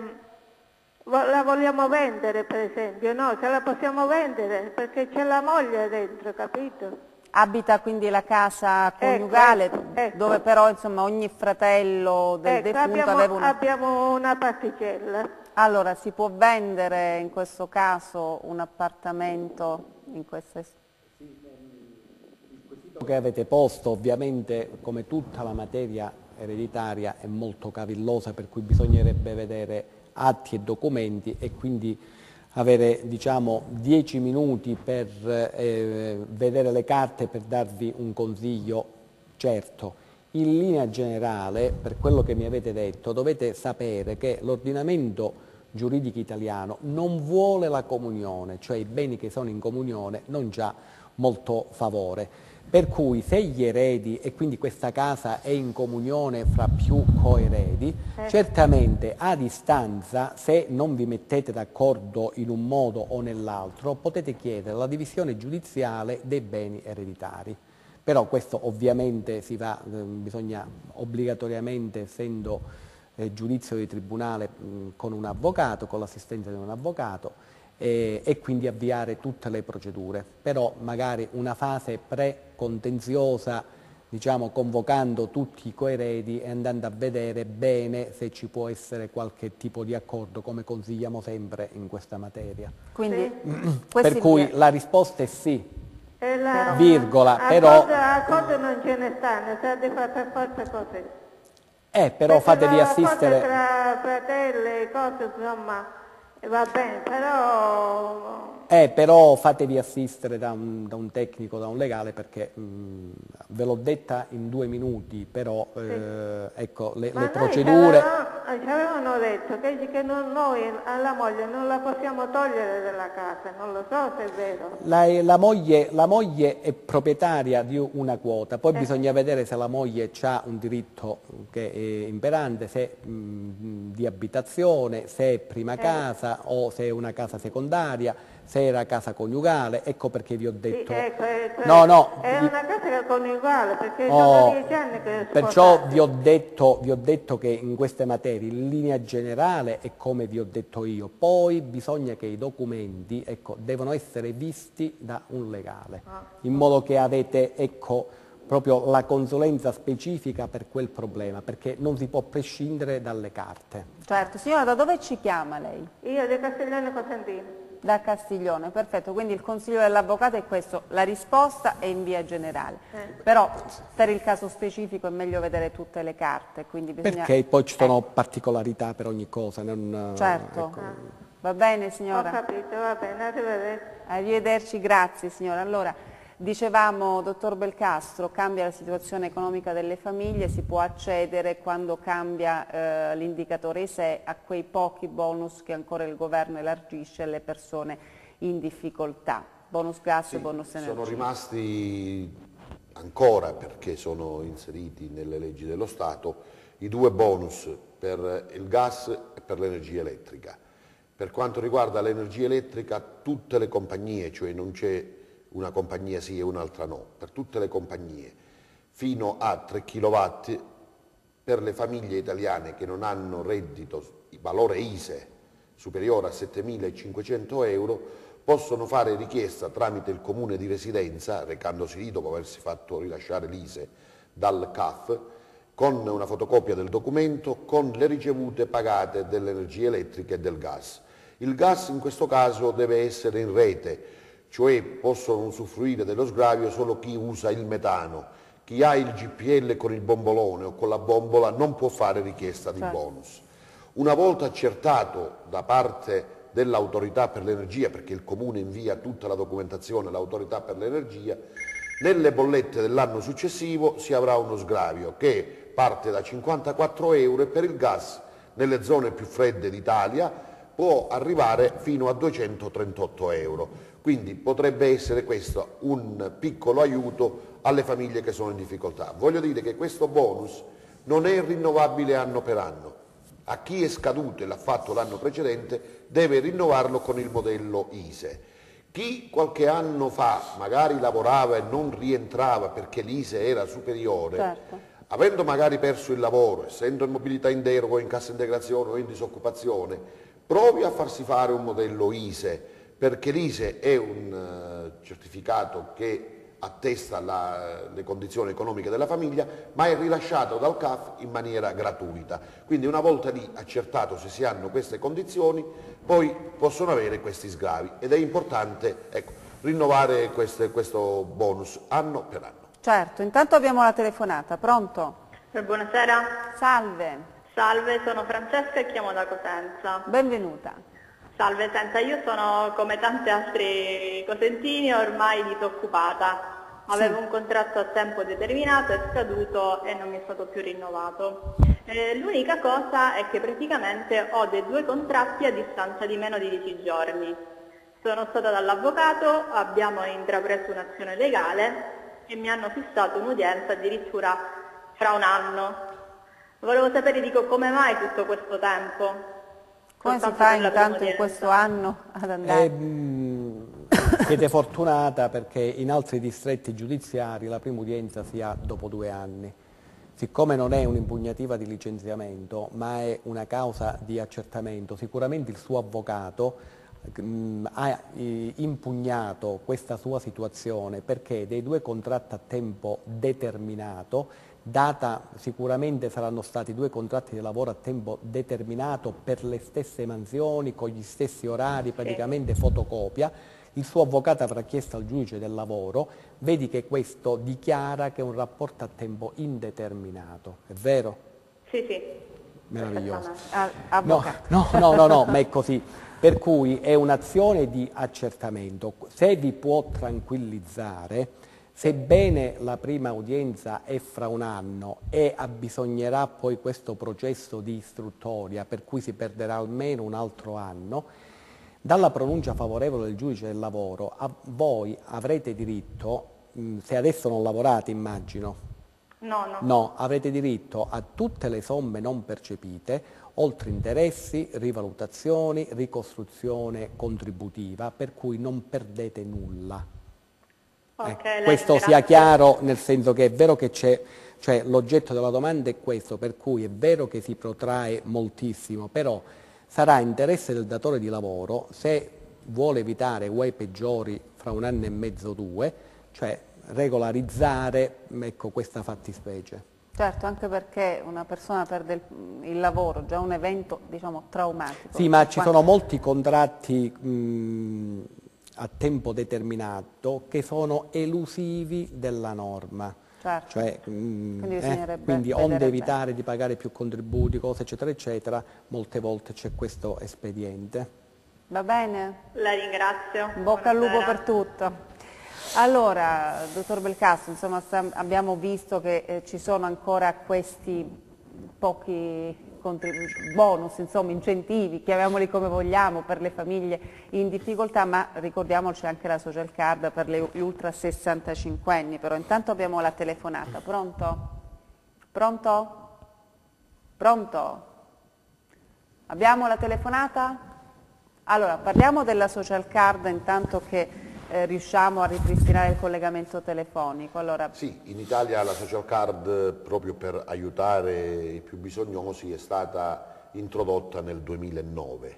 la vogliamo vendere per esempio, no? Se la possiamo vendere perché c'è la moglie dentro, capito? Abita quindi la casa coniugale, ecco, ecco. dove però insomma ogni fratello del ecco, defunto abbiamo, aveva una... abbiamo una particella. Allora, si può vendere in questo caso un appartamento in questa... Il quesito che avete posto, ovviamente, come tutta la materia ereditaria, è molto cavillosa, per cui bisognerebbe vedere atti e documenti e quindi avere, diciamo, dieci minuti per eh, vedere le carte per darvi un consiglio certo. In linea generale, per quello che mi avete detto, dovete sapere che l'ordinamento giuridico italiano non vuole la comunione, cioè i beni che sono in comunione non già molto favore. Per cui se gli eredi, e quindi questa casa è in comunione fra più coeredi, eh. certamente a distanza, se non vi mettete d'accordo in un modo o nell'altro, potete chiedere la divisione giudiziale dei beni ereditari. Però questo ovviamente si va, eh, bisogna obbligatoriamente, essendo eh, giudizio di tribunale, mh, con un avvocato, con l'assistenza di un avvocato, eh, e quindi avviare tutte le procedure. Però magari una fase pre-contenziosa diciamo, convocando tutti i coeredi e andando a vedere bene se ci può essere qualche tipo di accordo, come consigliamo sempre in questa materia. Quindi, per cui via. la risposta è sì, E la, virgola, a però... cosa, a cosa non ce ne stanno, se ha di fare per forza così. Eh, però Perché fatevi la assistere... cosa tra fratelli, cose, insomma, va bene, però... Eh, però fatevi assistere da un, da un tecnico, da un legale, perché mh, ve l'ho detta in due minuti, però eh, ecco, le, le procedure... Ci avevano detto che, che non, noi alla moglie non la possiamo togliere dalla casa, non lo so se è vero. La, la, moglie, la moglie è proprietaria di una quota, poi eh. bisogna vedere se la moglie ha un diritto che è imperante, se mh, di abitazione, se è prima eh. casa o se è una casa secondaria, se era casa coniugale, ecco perché vi ho detto... Sì, ecco, ecco, no, no, è vi... una casa coniugale, perché oh, sono dieci anni che... Perciò vi ho, detto, vi ho detto che in queste materie, in linea generale, è come vi ho detto io, poi bisogna che i documenti, ecco, devono essere visti da un legale, ah. in modo che avete, ecco, proprio la consulenza specifica per quel problema, perché non si può prescindere dalle carte. Certo, signora, da dove ci chiama lei? Io di Castiglione Cosentino. Da Castiglione, perfetto, quindi il consiglio dell'avvocato è questo, la risposta è in via generale, eh. però per il caso specifico è meglio vedere tutte le carte, quindi bisogna... Perché poi ci sono eh. particolarità per ogni cosa. Non, certo, ecco. ah. va bene signora? Ho capito, va bene, arrivederci. Arrivederci, grazie signora. Allora, dicevamo, dottor Belcastro, cambia la situazione economica delle famiglie, si può accedere quando cambia eh, l'indicatore I S E E a quei pochi bonus che ancora il governo elargisce alle persone in difficoltà. Bonus gas sì, e bonus energia. Sono rimasti ancora, perché sono inseriti nelle leggi dello Stato, i due bonus per il gas e per l'energia elettrica. Per quanto riguarda l'energia elettrica, tutte le compagnie, cioè non c'è una compagnia sì e un'altra no, per tutte le compagnie fino a tre chilowatt per le famiglie italiane che non hanno reddito, valore I S E E superiore a settemilacinquecento euro, possono fare richiesta tramite il comune di residenza, recandosi lì dopo aversi fatto rilasciare l'I S E E dal C A F, con una fotocopia del documento, con le ricevute pagate dell'energia elettrica e del gas. Il gas in questo caso deve essere in rete, cioè possono usufruire dello sgravio solo chi usa il metano. Chi ha il G P L con il bombolone o con la bombola non può fare richiesta di certo. bonus. Una volta accertato da parte dell'autorità per l'energia, perché il comune invia tutta la documentazione all'autorità per l'energia, nelle bollette dell'anno successivo si avrà uno sgravio che parte da cinquantaquattro euro e per il gas nelle zone più fredde d'Italia può arrivare fino a duecentotrentotto euro. Quindi potrebbe essere questo un piccolo aiuto alle famiglie che sono in difficoltà. Voglio dire che questo bonus non è rinnovabile anno per anno. A chi è scaduto e l'ha fatto l'anno precedente deve rinnovarlo con il modello I S E E. Chi qualche anno fa magari lavorava e non rientrava perché l'I S E E era superiore, certo. avendo magari perso il lavoro, essendo in mobilità in deroga o in cassa integrazione o in disoccupazione, provi a farsi fare un modello I S E E, perché l'I S E E è un uh, certificato che attesta la, le condizioni economiche della famiglia, ma è rilasciato dal C A F in maniera gratuita. Quindi una volta lì accertato se si hanno queste condizioni, poi possono avere questi sgravi ed è importante ecco, rinnovare queste, questo bonus anno per anno. Certo, intanto abbiamo la telefonata, pronto? Eh, buonasera. Salve. Salve, sono Francesca e chiamo da Cosenza. Benvenuta. Salve, senta, io sono come tanti altri cosentini ormai disoccupata, avevo sì. un contratto a tempo determinato, è scaduto e non mi è stato più rinnovato. Eh, l'unica cosa è che praticamente ho dei due contratti a distanza di meno di dieci giorni. Sono stata dall'avvocato, abbiamo intrapreso un'azione legale e mi hanno fissato un'udienza addirittura fra un anno. Volevo sapere, dico, come mai tutto questo tempo? Come si fa intanto in questo anno ad andare? Eh, mh, siete fortunata perché in altri distretti giudiziari la prima udienza si ha dopo due anni. Siccome non è un'impugnativa di licenziamento ma è una causa di accertamento, sicuramente il suo avvocato mh, ha eh, impugnato questa sua situazione perché dei due contratti a tempo determinato, data sicuramente saranno stati due contratti di lavoro a tempo determinato per le stesse mansioni, con gli stessi orari, praticamente fotocopia, il suo avvocato avrà chiesto al giudice del lavoro, vedi che questo dichiara che è un rapporto a tempo indeterminato, è vero? Sì, sì. Meraviglioso. No, no, no, no, no, ma è così. Per cui è un'azione di accertamento. Se vi può tranquillizzare, sebbene la prima udienza è fra un anno e abbisognerà poi questo processo di istruttoria, per cui si perderà almeno un altro anno, dalla pronuncia favorevole del giudice del lavoro a voi avrete diritto, mh, se adesso non lavorate immagino, no, no. no, avrete diritto a tutte le somme non percepite, oltre interessi, rivalutazioni, ricostruzione contributiva, per cui non perdete nulla. Okay, eh, questo sia chiaro, nel senso che è vero che c'è, cioè l'oggetto della domanda è questo, per cui è vero che si protrae moltissimo, però sarà interesse del datore di lavoro, se vuole evitare guai peggiori fra un anno e mezzo, due, cioè regolarizzare, ecco, questa fattispecie. Certo, anche perché una persona perde il, il lavoro, già un evento, diciamo, traumatico. Sì, ma ci sono molti contratti mh, a tempo determinato che sono elusivi della norma. Certo. Cioè, mh, quindi, eh, quindi onde evitare bene. di pagare più contributi, cose eccetera eccetera, molte volte c'è questo espediente. Va bene? La ringrazio. Bocca al lupo per tutto. Allora, dottor Belcastro, insomma, sta, abbiamo visto che eh, ci sono ancora questi pochi bonus, insomma, incentivi, chiamiamoli come vogliamo, per le famiglie in difficoltà, ma ricordiamoci anche la social card per le, gli ultra sessantacinquenni. Però intanto abbiamo la telefonata. Pronto? Pronto? Pronto? Abbiamo la telefonata? Allora, parliamo della social card intanto che Eh, riusciamo a ripristinare il collegamento telefonico. Allora... Sì, in Italia la social card, proprio per aiutare i più bisognosi, è stata introdotta nel duemilanove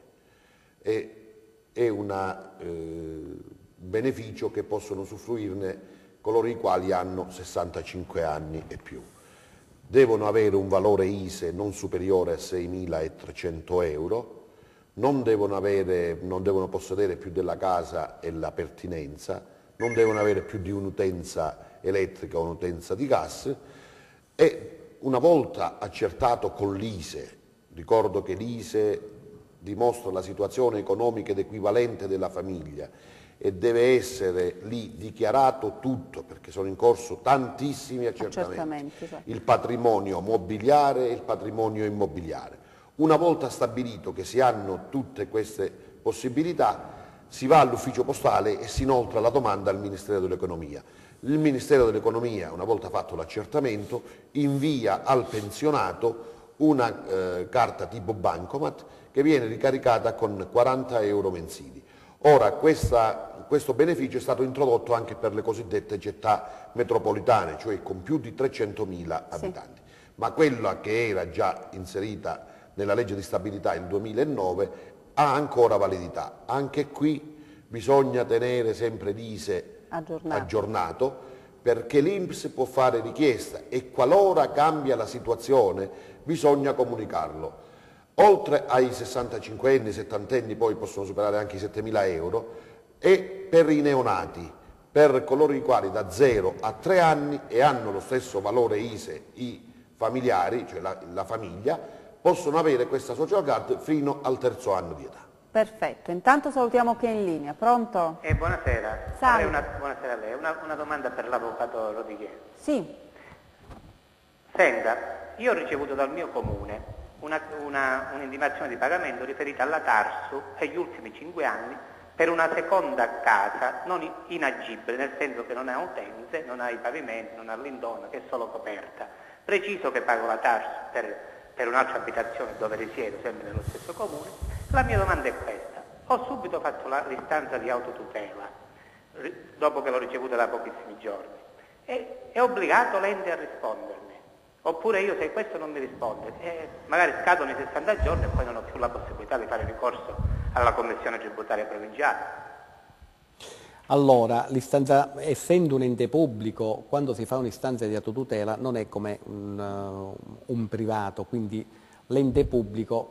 e è un eh, beneficio che possono usufruirne coloro i quali hanno sessantacinque anni e più. Devono avere un valore I S E non superiore a seimilatrecento euro, Non devono, avere, non devono possedere più della casa e la pertinenza, non devono avere più di un'utenza elettrica o un'utenza di gas e una volta accertato con l'I S E, ricordo che l'I S E dimostra la situazione economica ed equivalente della famiglia e deve essere lì dichiarato tutto, perché sono in corso tantissimi accertamenti, accertamenti cioè. il patrimonio mobiliare e il patrimonio immobiliare. Una volta stabilito che si hanno tutte queste possibilità, si va all'ufficio postale e si inoltra la domanda al Ministero dell'Economia. Il Ministero dell'Economia, una volta fatto l'accertamento, invia al pensionato una eh, carta tipo bancomat che viene ricaricata con quaranta euro mensili. Ora, questa, questo beneficio è stato introdotto anche per le cosiddette città metropolitane, cioè con più di trecentomila abitanti, sì. Ma quella che era già inserita nella legge di stabilità il duemilanove ha ancora validità. Anche qui bisogna tenere sempre l'I S E aggiornato, aggiornato perché l'I N P S può fare richiesta e qualora cambia la situazione bisogna comunicarlo. Oltre ai sessantacinquenni, settantenni, poi possono superare anche i settemila euro, e per i neonati, per coloro i quali da zero a tre anni e hanno lo stesso valore I S E i familiari, cioè la, la famiglia, possono avere questa social card fino al terzo anno di età. Perfetto, intanto salutiamo chi è in linea. Pronto? Eh, buonasera. Salve. Una, buonasera a lei, una, una domanda per l'avvocato Rodighieri. Sì. Senta, io ho ricevuto dal mio comune un'intimazione di pagamento riferita alla Tarsu per gli ultimi cinque anni per una seconda casa non inagibile, nel senso che non ha utenze, non ha i pavimenti, non ha l'indonna, che è solo coperta. Preciso che pago la Tarsu per... per un'altra abitazione dove risiedo, sempre nello stesso comune. La mia domanda è questa: ho subito fatto l'istanza di autotutela, dopo che l'ho ricevuta da pochissimi giorni, e è obbligato l'ente a rispondermi, oppure io, se questo non mi risponde, eh, magari scadono i sessanta giorni e poi non ho più la possibilità di fare ricorso alla Commissione tributaria provinciale. Allora, essendo un ente pubblico, quando si fa un'istanza di autotutela non è come un, uh, un privato, quindi l'ente pubblico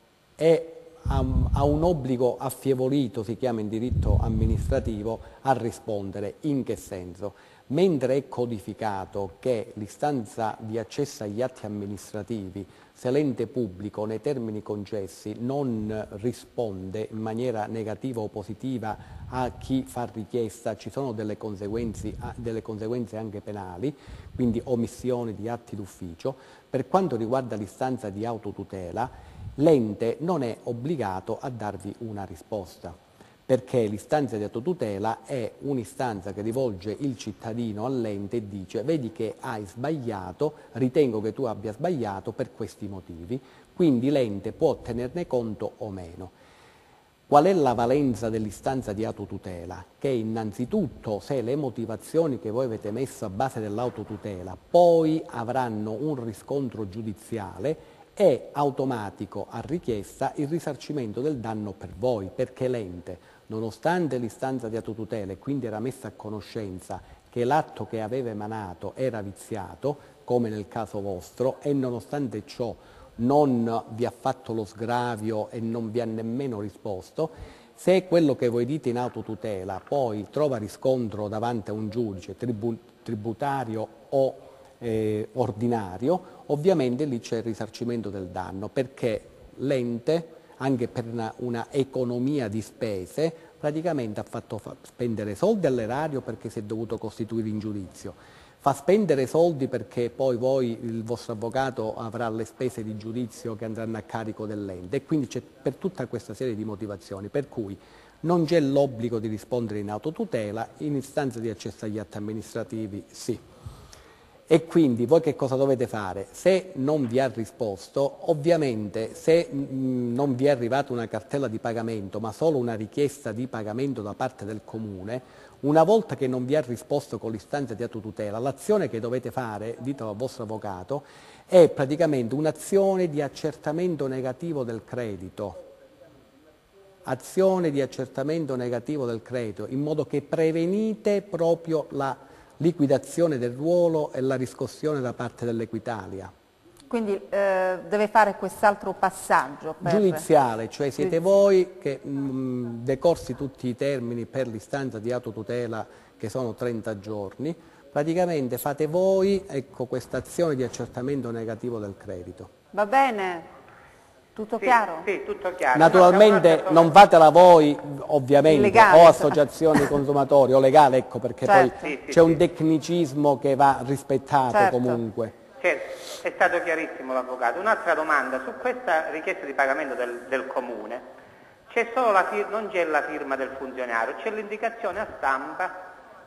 è, ha, ha un obbligo affievolito, si chiama in diritto amministrativo, a rispondere. In che senso? Mentre è codificato che l'istanza di accesso agli atti amministrativi, se l'ente pubblico nei termini concessi non risponde in maniera negativa o positiva a chi fa richiesta, ci sono delle conseguenze, delle conseguenze anche penali, quindi omissioni di atti d'ufficio. Per quanto riguarda l'istanza di autotutela, l'ente non è obbligato a darvi una risposta, perché l'istanza di autotutela è un'istanza che rivolge il cittadino all'ente e dice: vedi che hai sbagliato, ritengo che tu abbia sbagliato per questi motivi, quindi l'ente può tenerne conto o meno. Qual è la valenza dell'istanza di autotutela? Che innanzitutto, se le motivazioni che voi avete messo a base dell'autotutela poi avranno un riscontro giudiziale, è automatico a richiesta il risarcimento del danno per voi, perché l'ente, nonostante l'istanza di autotutela e quindi era messa a conoscenza che l'atto che aveva emanato era viziato, come nel caso vostro, e nonostante ciò non vi ha fatto lo sgravio e non vi ha nemmeno risposto, se quello che voi dite in autotutela poi trova riscontro davanti a un giudice tribu- tributario o eh, ordinario, ovviamente lì c'è il risarcimento del danno, perché l'ente, anche per una, una economia di spese, praticamente ha fatto fa spendere soldi all'erario perché si è dovuto costituire in giudizio, fa spendere soldi perché poi voi, il vostro avvocato, avrà le spese di giudizio che andranno a carico dell'ente, e quindi c'è per tutta questa serie di motivazioni, per cui non c'è l'obbligo di rispondere in autotutela, in istanza di accesso agli atti amministrativi sì. E quindi voi che cosa dovete fare? Se non vi ha risposto, ovviamente se mh, non vi è arrivata una cartella di pagamento, ma solo una richiesta di pagamento da parte del comune, una volta che non vi ha risposto con l'istanza di autotutela, l'azione che dovete fare, ditelo al vostro avvocato, è praticamente un'azione di accertamento negativo del credito. Azione di accertamento negativo del credito, in modo che prevenite proprio la liquidazione del ruolo e la riscossione da parte dell'Equitalia. Quindi eh, deve fare quest'altro passaggio? Per... Giudiziale, cioè siete voi che mh, decorsi tutti i termini per l'istanza di autotutela, che sono trenta giorni, praticamente fate voi, ecco, questa azione di accertamento negativo del credito. Va bene? Tutto sì, chiaro? Sì, tutto chiaro. Naturalmente no, non fatela voi, ovviamente, legale, o associazioni di consumatori o legale, ecco, perché certo. poi sì, sì, c'è sì. un tecnicismo che va rispettato, certo, comunque. Certo, è stato chiarissimo l'avvocato. Un'altra domanda: su questa richiesta di pagamento del, del comune c'è solo la fir- non c'è la firma del funzionario, c'è l'indicazione a stampa.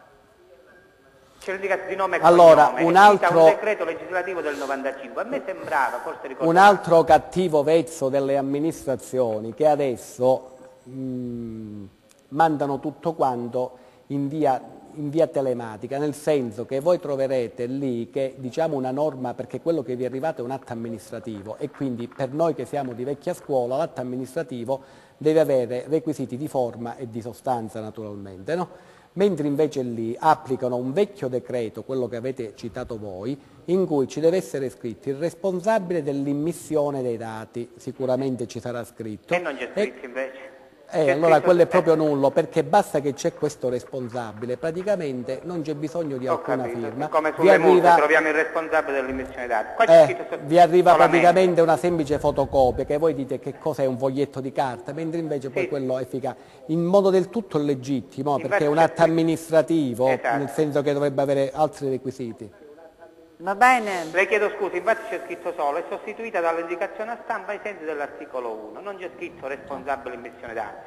C'è l'indicazione di nome e allora, cognome, un altro, un decreto legislativo del novantacinque. A me sembrava, forse ricordate, un altro cattivo vezzo delle amministrazioni che adesso mh, mandano tutto quanto in via, in via telematica, nel senso che voi troverete lì che, diciamo, una norma, perché quello che vi è arrivato è un atto amministrativo, e quindi per noi che siamo di vecchia scuola l'atto amministrativo deve avere requisiti di forma e di sostanza, naturalmente, no? Mentre invece lì applicano un vecchio decreto, quello che avete citato voi, in cui ci deve essere scritto il responsabile dell'immissione dei dati, sicuramente ci sarà scritto. E non c'è scritto invece. Eh, allora quello è proprio nullo, perché basta che c'è questo responsabile, praticamente non c'è bisogno di Ho alcuna capito. firma. Come vi sulle arriva, multe troviamo il responsabile dell'immissione dei dati. Qua c'è eh, scritto vi arriva solamente. praticamente una semplice fotocopia, che voi dite che cosa è un foglietto di carta, mentre invece poi sì, quello è efficace, in modo del tutto legittimo, infatti perché è un atto amministrativo, esatto, nel senso che dovrebbe avere altri requisiti. Va bene. Le chiedo scusa, infatti c'è scritto solo, è sostituita dall'indicazione a stampa ai sensi dell'articolo uno, non c'è scritto responsabile immissione dati,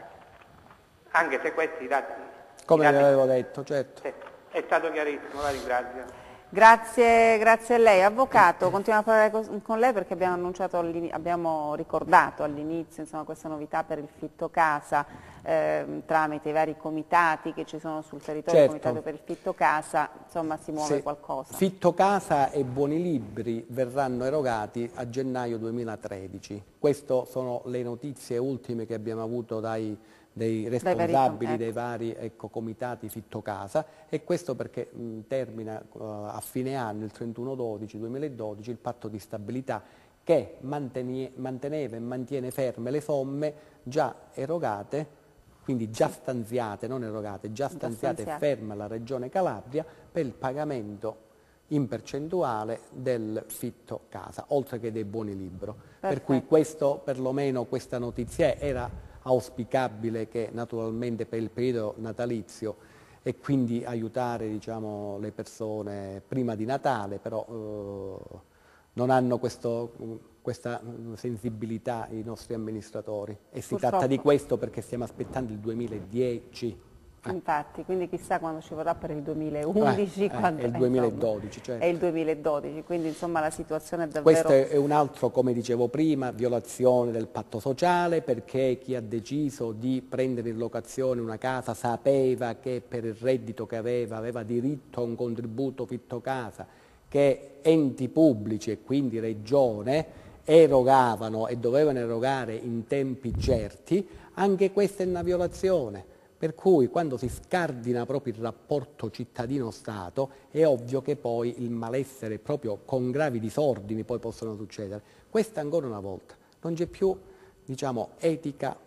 anche se questi dati... Come i dati, vi avevo detto, certo. Sì, è stato chiarissimo, la ringrazio. Grazie, grazie a lei. Avvocato, continuiamo a parlare con lei perché abbiamo, annunciato abbiamo ricordato all'inizio questa novità per il fitto casa eh, tramite i vari comitati che ci sono sul territorio, certo. Il comitato per il fitto casa, insomma si muove sì. qualcosa. Fitto casa e buoni libri verranno erogati a gennaio duemilatredici. Queste sono le notizie ultime che abbiamo avuto dai dei responsabili dei vari, ecco. dei vari ecco, comitati Fitto Casa, e questo perché mh, termina uh, a fine anno, il trentuno dodici duemiladodici, il patto di stabilità che manteneva e mantiene ferme le somme già erogate, quindi già stanziate, non erogate, già stanziate e ferme alla Regione Calabria per il pagamento in percentuale del Fitto Casa, oltre che dei buoni libro. Perfetto. Per cui questo, perlomeno questa notizia era auspicabile, che naturalmente per il periodo natalizio e quindi aiutare, diciamo, le persone prima di Natale, però eh, non hanno questo, questa sensibilità i nostri amministratori, e si Purtroppo. tratta di questo perché stiamo aspettando il duemiladieci. Infatti, quindi chissà quando ci vorrà per il duemilaundici, eh, quando, eh, è il duemiladodici, certo. È il duemiladodici, quindi insomma la situazione è davvero... Questo è un altro, come dicevo prima, violazione del patto sociale, perché chi ha deciso di prendere in locazione una casa sapeva che per il reddito che aveva, aveva diritto a un contributo Fitto Casa, che enti pubblici e quindi Regione erogavano e dovevano erogare in tempi certi. Anche questa è una violazione. Per cui quando si scardina proprio il rapporto cittadino-Stato è ovvio che poi il malessere, proprio con gravi disordini, poi possono succedere. Questa ancora una volta non c'è più, diciamo, etica,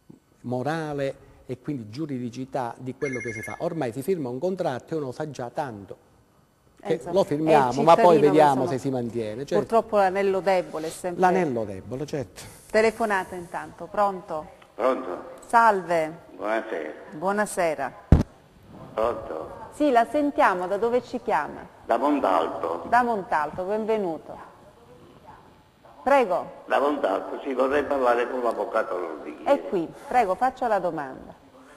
morale e quindi giuridicità di quello che si fa. Ormai si firma un contratto e uno sa già tanto che esatto. lo firmiamo, ma poi vediamo se si mantiene. Certo. Purtroppo l'anello debole è sempre... L'anello debole, certo. Telefonata intanto, pronto? Pronto? Salve. Buonasera. Buonasera. Pronto? Sì, la sentiamo, da dove ci chiama? Da Montalto. Da Montalto, benvenuto. Prego. Da Montalto, sì, vorrei parlare con l'avvocato Rodriguez. È qui, prego, faccia la domanda.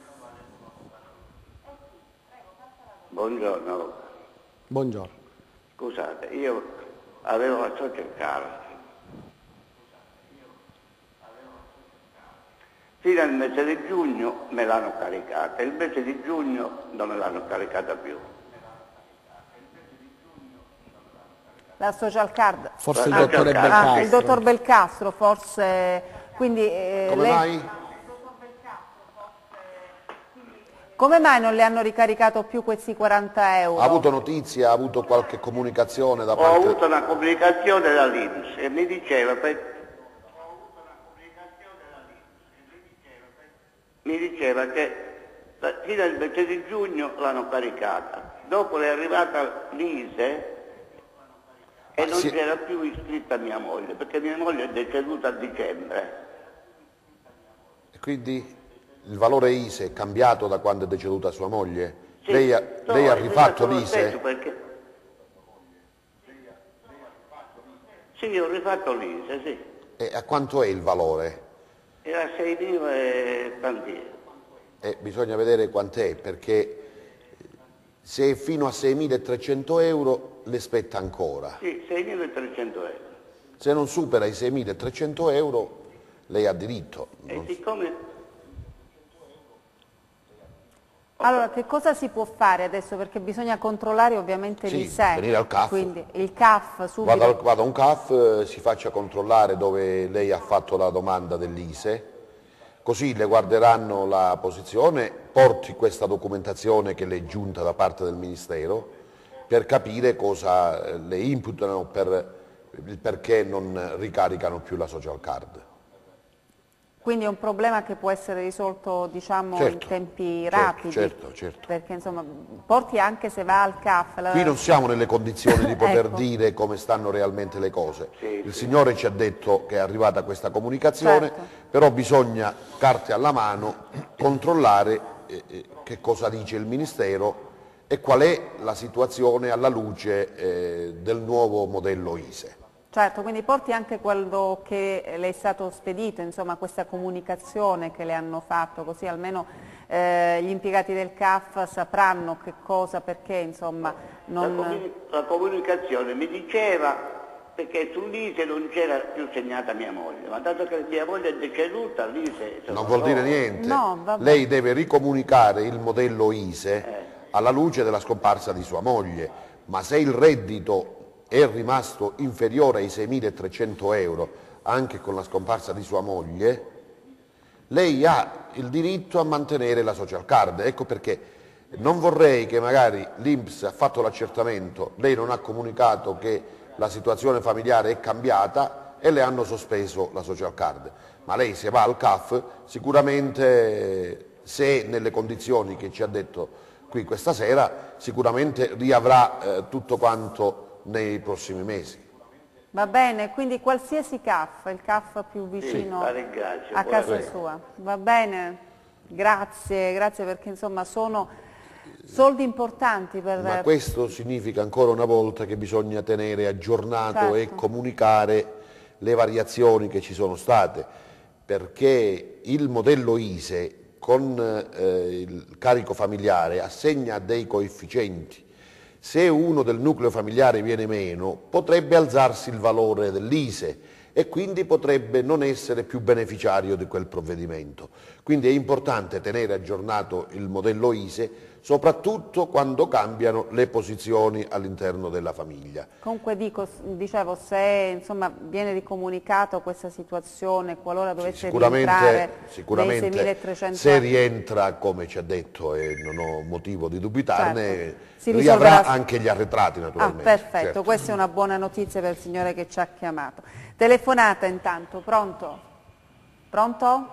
Buongiorno. Buongiorno. Scusate, io avevo la Social Card. Fino al mese di giugno me l'hanno caricata, il mese di giugno non me l'hanno caricata più. La social card? Forse ah, il dottore Belcastro. Ah, il dottor Belcastro, forse. Quindi, eh, Come lei... mai? Come mai non le hanno ricaricato più questi quaranta euro? Ha avuto notizie, ha avuto qualche comunicazione da parte... Ho avuto una comunicazione dall'I N P S e mi diceva... Per... mi diceva che fino al mese di giugno l'hanno caricata, dopo è arrivata l'I S E e ah, non sì. c'era più iscritta mia moglie, perché mia moglie è deceduta a dicembre. E quindi il valore I S E è cambiato da quando è deceduta sua moglie? Sì, lei ha, no, lei ha rifatto l'I S E? Perché... Sì, ho rifatto l'I S E, sì. E a quanto è il valore? Era seimila e tanti. Eh, bisogna vedere quant'è, perché se è fino a seimilatrecento euro le spetta ancora. Sì, seimilatrecento euro. Se non supera i seimilatrecento euro lei ha diritto. E non... siccome... Allora, che cosa si può fare adesso? Perché bisogna controllare ovviamente sì, l'I S E E. venire al C A F. Quindi il C A F subito... Vado, al, vado a un C A F, eh, si faccia controllare dove lei ha fatto la domanda dell'I S E E, così le guarderanno la posizione, porti questa documentazione che le è giunta da parte del Ministero per capire cosa le imputano, per il perché non ricaricano più la social card. Quindi è un problema che può essere risolto, diciamo, certo, in tempi certo, rapidi, certo, certo. Perché insomma porti anche se va al C A F. La... Qui non siamo nelle condizioni di poter ecco. dire come stanno realmente le cose. Sì, Il sì. Signore ci ha detto che è arrivata questa comunicazione, certo. però bisogna, carte alla mano, controllare eh, eh, che cosa dice il Ministero e qual è la situazione alla luce eh, del nuovo modello I S E E. Certo, quindi porti anche quello che le è stato spedito, insomma questa comunicazione che le hanno fatto, così almeno eh, gli impiegati del C A F sapranno che cosa, perché insomma non... La, comuni la comunicazione mi diceva, perché sull'I S E E non c'era più segnata mia moglie, ma dato che mia moglie è deceduta, l'I S E E... Non vuol dire niente, no, lei deve ricomunicare il modello I S E E eh. alla luce della scomparsa di sua moglie, ma se il reddito è rimasto inferiore ai seimilatrecento euro anche con la scomparsa di sua moglie, lei ha il diritto a mantenere la social card. Ecco perché non vorrei che magari l'I N P S ha fatto l'accertamento, lei non ha comunicato che la situazione familiare è cambiata e le hanno sospeso la social card, ma lei se va al C A F sicuramente, se nelle condizioni che ci ha detto qui questa sera, sicuramente riavrà eh, tutto quanto nei prossimi mesi. Va bene, quindi qualsiasi C A F, il C A F più vicino sì, a casa sua. Va bene, grazie, grazie perché insomma sono soldi importanti per... Ma questo significa ancora una volta che bisogna tenere aggiornato certo. e comunicare le variazioni che ci sono state, perché il modello I S E E con eh, il carico familiare assegna dei coefficienti. Se uno del nucleo familiare viene meno, potrebbe alzarsi il valore dell'I S E E e quindi potrebbe non essere più beneficiario di quel provvedimento. Quindi è importante tenere aggiornato il modello I S E E, soprattutto quando cambiano le posizioni all'interno della famiglia. Comunque dico, dicevo, se insomma, viene ricomunicato questa situazione, qualora dovesse rientrare sicuramente nei seimilatrecento se rientra, come ci ha detto, e non ho motivo di dubitarne, certo. Si riavrà risolverà... anche gli arretrati naturalmente. Ah, perfetto, certo. Questa è una buona notizia per il signore che ci ha chiamato. Telefonata intanto, pronto? Pronto?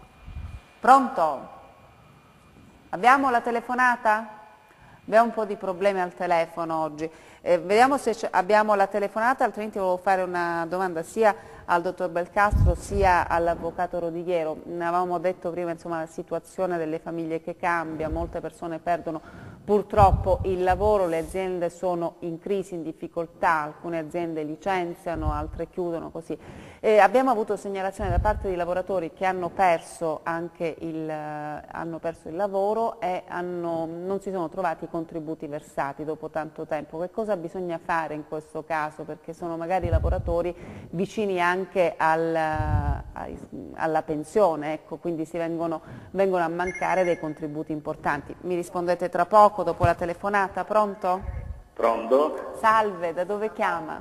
Pronto? Abbiamo la telefonata? Abbiamo un po' di problemi al telefono oggi. Eh, vediamo se abbiamo la telefonata, altrimenti volevo fare una domanda sia al dottor Belcastro sia all'avvocato Rodighiero. Ne avevamo detto prima, insomma, la situazione delle famiglie che cambia, molte persone perdono purtroppo il lavoro, le aziende sono in crisi, in difficoltà, alcune aziende licenziano, altre chiudono così. Eh, abbiamo avuto segnalazioni da parte di lavoratori che hanno perso anche il, hanno perso il lavoro e hanno, non si sono trovati i contributi versati dopo tanto tempo. Che cosa bisogna fare in questo caso? Perché sono magari lavoratori vicini anche al, alla pensione, ecco, quindi si vengono, vengono a mancare dei contributi importanti. Mi rispondete tra poco, dopo la telefonata. Pronto? Pronto? Salve, da dove chiama?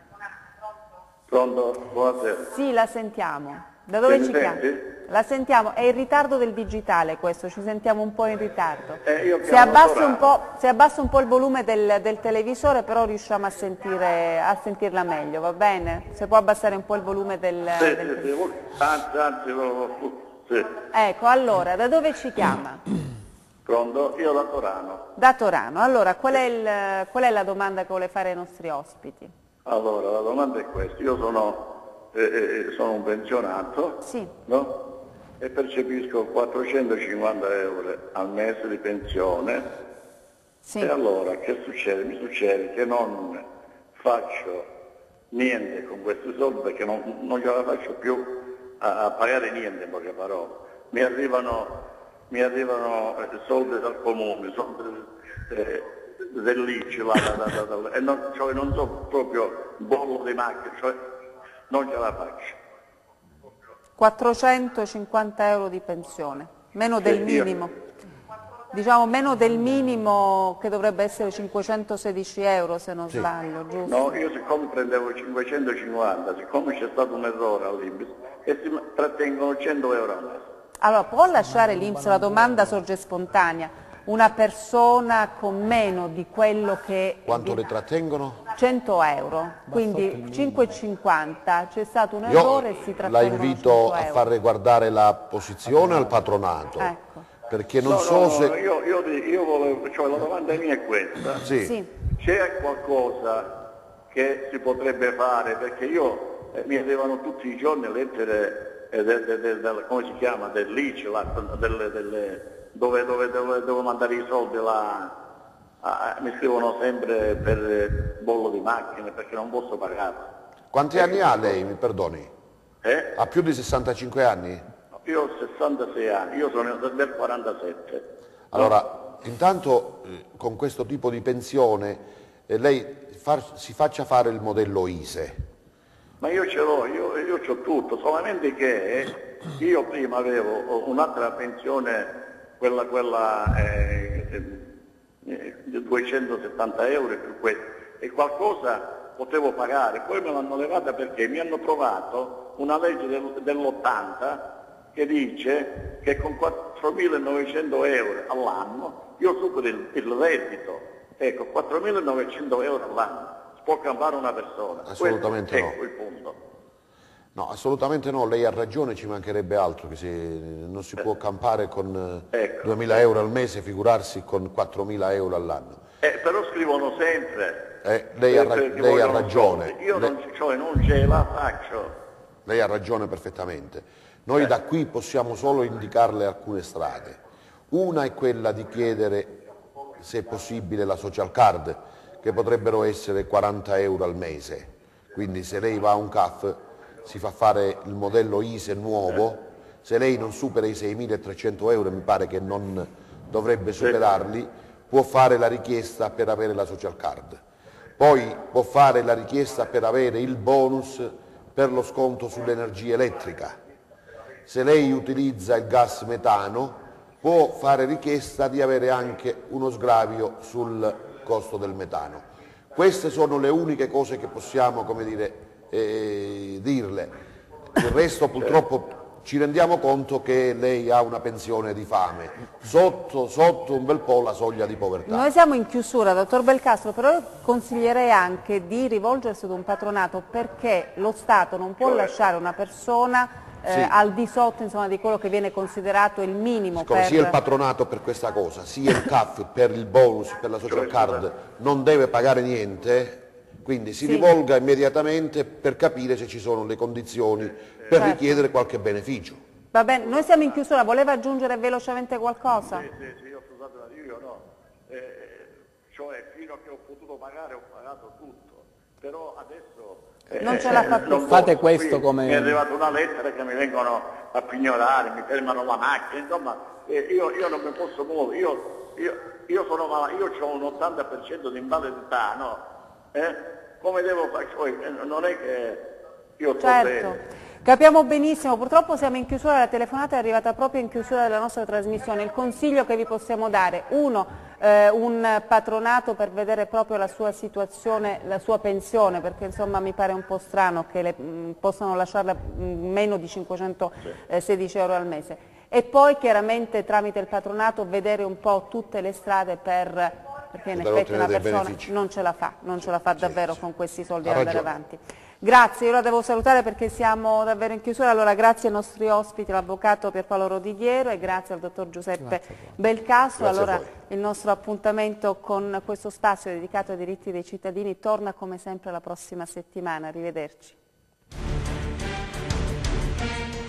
Pronto? Buonasera. Sì, la sentiamo. Da dove ci chiama? La sentiamo, è il ritardo del digitale questo, ci sentiamo un po' in ritardo. Eh, io se, abbassi un po', se abbassa un po' il volume del, del televisore, però riusciamo a, sentire, a sentirla meglio, va bene? Se può abbassare un po' il volume del, sì, del sì, sì. Anzi, anzi, sì. Ecco, allora, da dove ci chiama? Pronto? Io da Torano. Da Torano. Allora, qual è, il, qual è la domanda che vuole fare ai nostri ospiti? Allora, la domanda è questa. Io sono, eh, sono un pensionato, sì. no? E percepisco quattrocentocinquanta euro al mese di pensione. Sì. E allora che succede? Mi succede che non faccio niente con questi soldi perché non, non ce la faccio più a, a pagare niente, in poche parole. Mi arrivano, mi arrivano soldi dal comune, soldi eh, dell'I C I, e non, cioè non so proprio bollo di macchina, cioè non ce la faccio. quattrocentocinquanta euro di pensione, meno del minimo, diciamo meno del minimo che dovrebbe essere cinquecentosedici euro se non sì. sbaglio, giusto? No, io siccome prendevo cinquecentocinquanta, siccome c'è stato un errore all'I N P S e si trattengono cento euro al mese. Allora, può lasciare l'I N P S, la domanda sorge spontanea, una persona con meno di quello che... Quanto le trattengono? cento euro, quindi cinque e cinquanta, c'è stato un errore e si trattengono la invito a far guardare la posizione al patronato, ecco. perché non no, so no, se... No, io, io, io volevo, cioè la domanda mia è questa, sì. Sì. C'è qualcosa che si potrebbe fare, perché io eh, mi arrivano tutti i giorni lettere eh, del, del, del, del, come si chiama, dell'I C I, delle, delle, dove, dove, dove devo mandare i soldi là. Ah, mi scrivono sempre per bollo di macchine perché non posso pagare. Quanti anni ha lei, mi perdoni? Eh? Ha più di sessantacinque anni? Io ho sessantasei anni, io sono del quarantasette. Allora, intanto eh, con questo tipo di pensione eh, lei far, si faccia fare il modello I S E. Ma io ce l'ho, io, io c'ho tutto, solamente che io prima avevo un'altra pensione, quella, quella eh, eh, di duecentosettanta euro e più questo, e qualcosa potevo pagare, poi me l'hanno levata perché mi hanno trovato una legge del, dell'ottanta che dice che con quattromilanovecento euro all'anno io supero il, il reddito, ecco, quattromilanovecento euro all'anno può campare una persona. Assolutamente questo, no. Ecco il punto. No, assolutamente no, lei ha ragione, ci mancherebbe altro, che se non si può campare con ecco. duemila euro al mese, figurarsi con quattromila euro all'anno. Eh, però scrivono sempre. Eh, lei, ha, ra lei ha ragione. Soldi. Io lei... non, cioè, non ce la faccio. Lei ha ragione perfettamente. Noi eh. da qui possiamo solo indicarle alcune strade. Una è quella di chiedere, se è possibile, la social card, che potrebbero essere quaranta euro al mese. Quindi se lei va a un C A F si fa fare il modello I S E nuovo, se lei non supera i seimilatrecento euro, mi pare che non dovrebbe superarli, può fare la richiesta per avere la social card. Poi può fare la richiesta per avere il bonus per lo sconto sull'energia elettrica. Se lei utilizza il gas metano, può fare richiesta di avere anche uno sgravio sul costo del metano. Queste sono le uniche cose che possiamo, come dire, eh, dirle. Il resto purtroppo ci rendiamo conto che lei ha una pensione di fame, sotto, sotto un bel po' la soglia di povertà. Noi siamo in chiusura, dottor Belcastro, però consiglierei anche di rivolgersi ad un patronato, perché lo Stato non può lasciare una persona eh, sì. al di sotto, insomma, di quello che viene considerato il minimo. Siccome per... sia il patronato per questa cosa, sia il C A F per il bonus, per la social card, non deve pagare niente, quindi si sì. rivolga immediatamente per capire se ci sono le condizioni per certo. richiedere qualche beneficio. Va bene, noi siamo in chiusura, voleva aggiungere velocemente qualcosa? Sì, sì, sì, io scusate la io no, eh, cioè fino a che ho potuto pagare ho pagato tutto, però adesso... Eh, non ce la fa più. Non fate questo come... Mi è arrivata una lettera che mi vengono a pignorare, mi fermano la macchina, insomma, eh, io, io non mi posso muovere, io, io, io sono malato, io ho un ottanta per cento di invalidità, no? Eh? Come devo fare? Cioè, non è che io sto certo. bene. Capiamo benissimo, purtroppo siamo in chiusura, la telefonata è arrivata proprio in chiusura della nostra trasmissione. Il consiglio che vi possiamo dare, uno, eh, un patronato per vedere proprio la sua situazione, la sua pensione, perché insomma mi pare un po' strano che le, mh, possano lasciarla mh, meno di cinquecentosedici euro al mese. E poi chiaramente tramite il patronato vedere un po' tutte le strade per... perché in effetti una persona non ce la fa, non ce la fa davvero sì, sì. con questi soldi ad andare avanti. Grazie, io la devo salutare perché siamo davvero in chiusura, allora grazie ai nostri ospiti, l'avvocato Pierpaolo Rodighiero e grazie al dottor Giuseppe Belcastro. Allora il nostro appuntamento con questo spazio dedicato ai diritti dei cittadini torna come sempre la prossima settimana, arrivederci.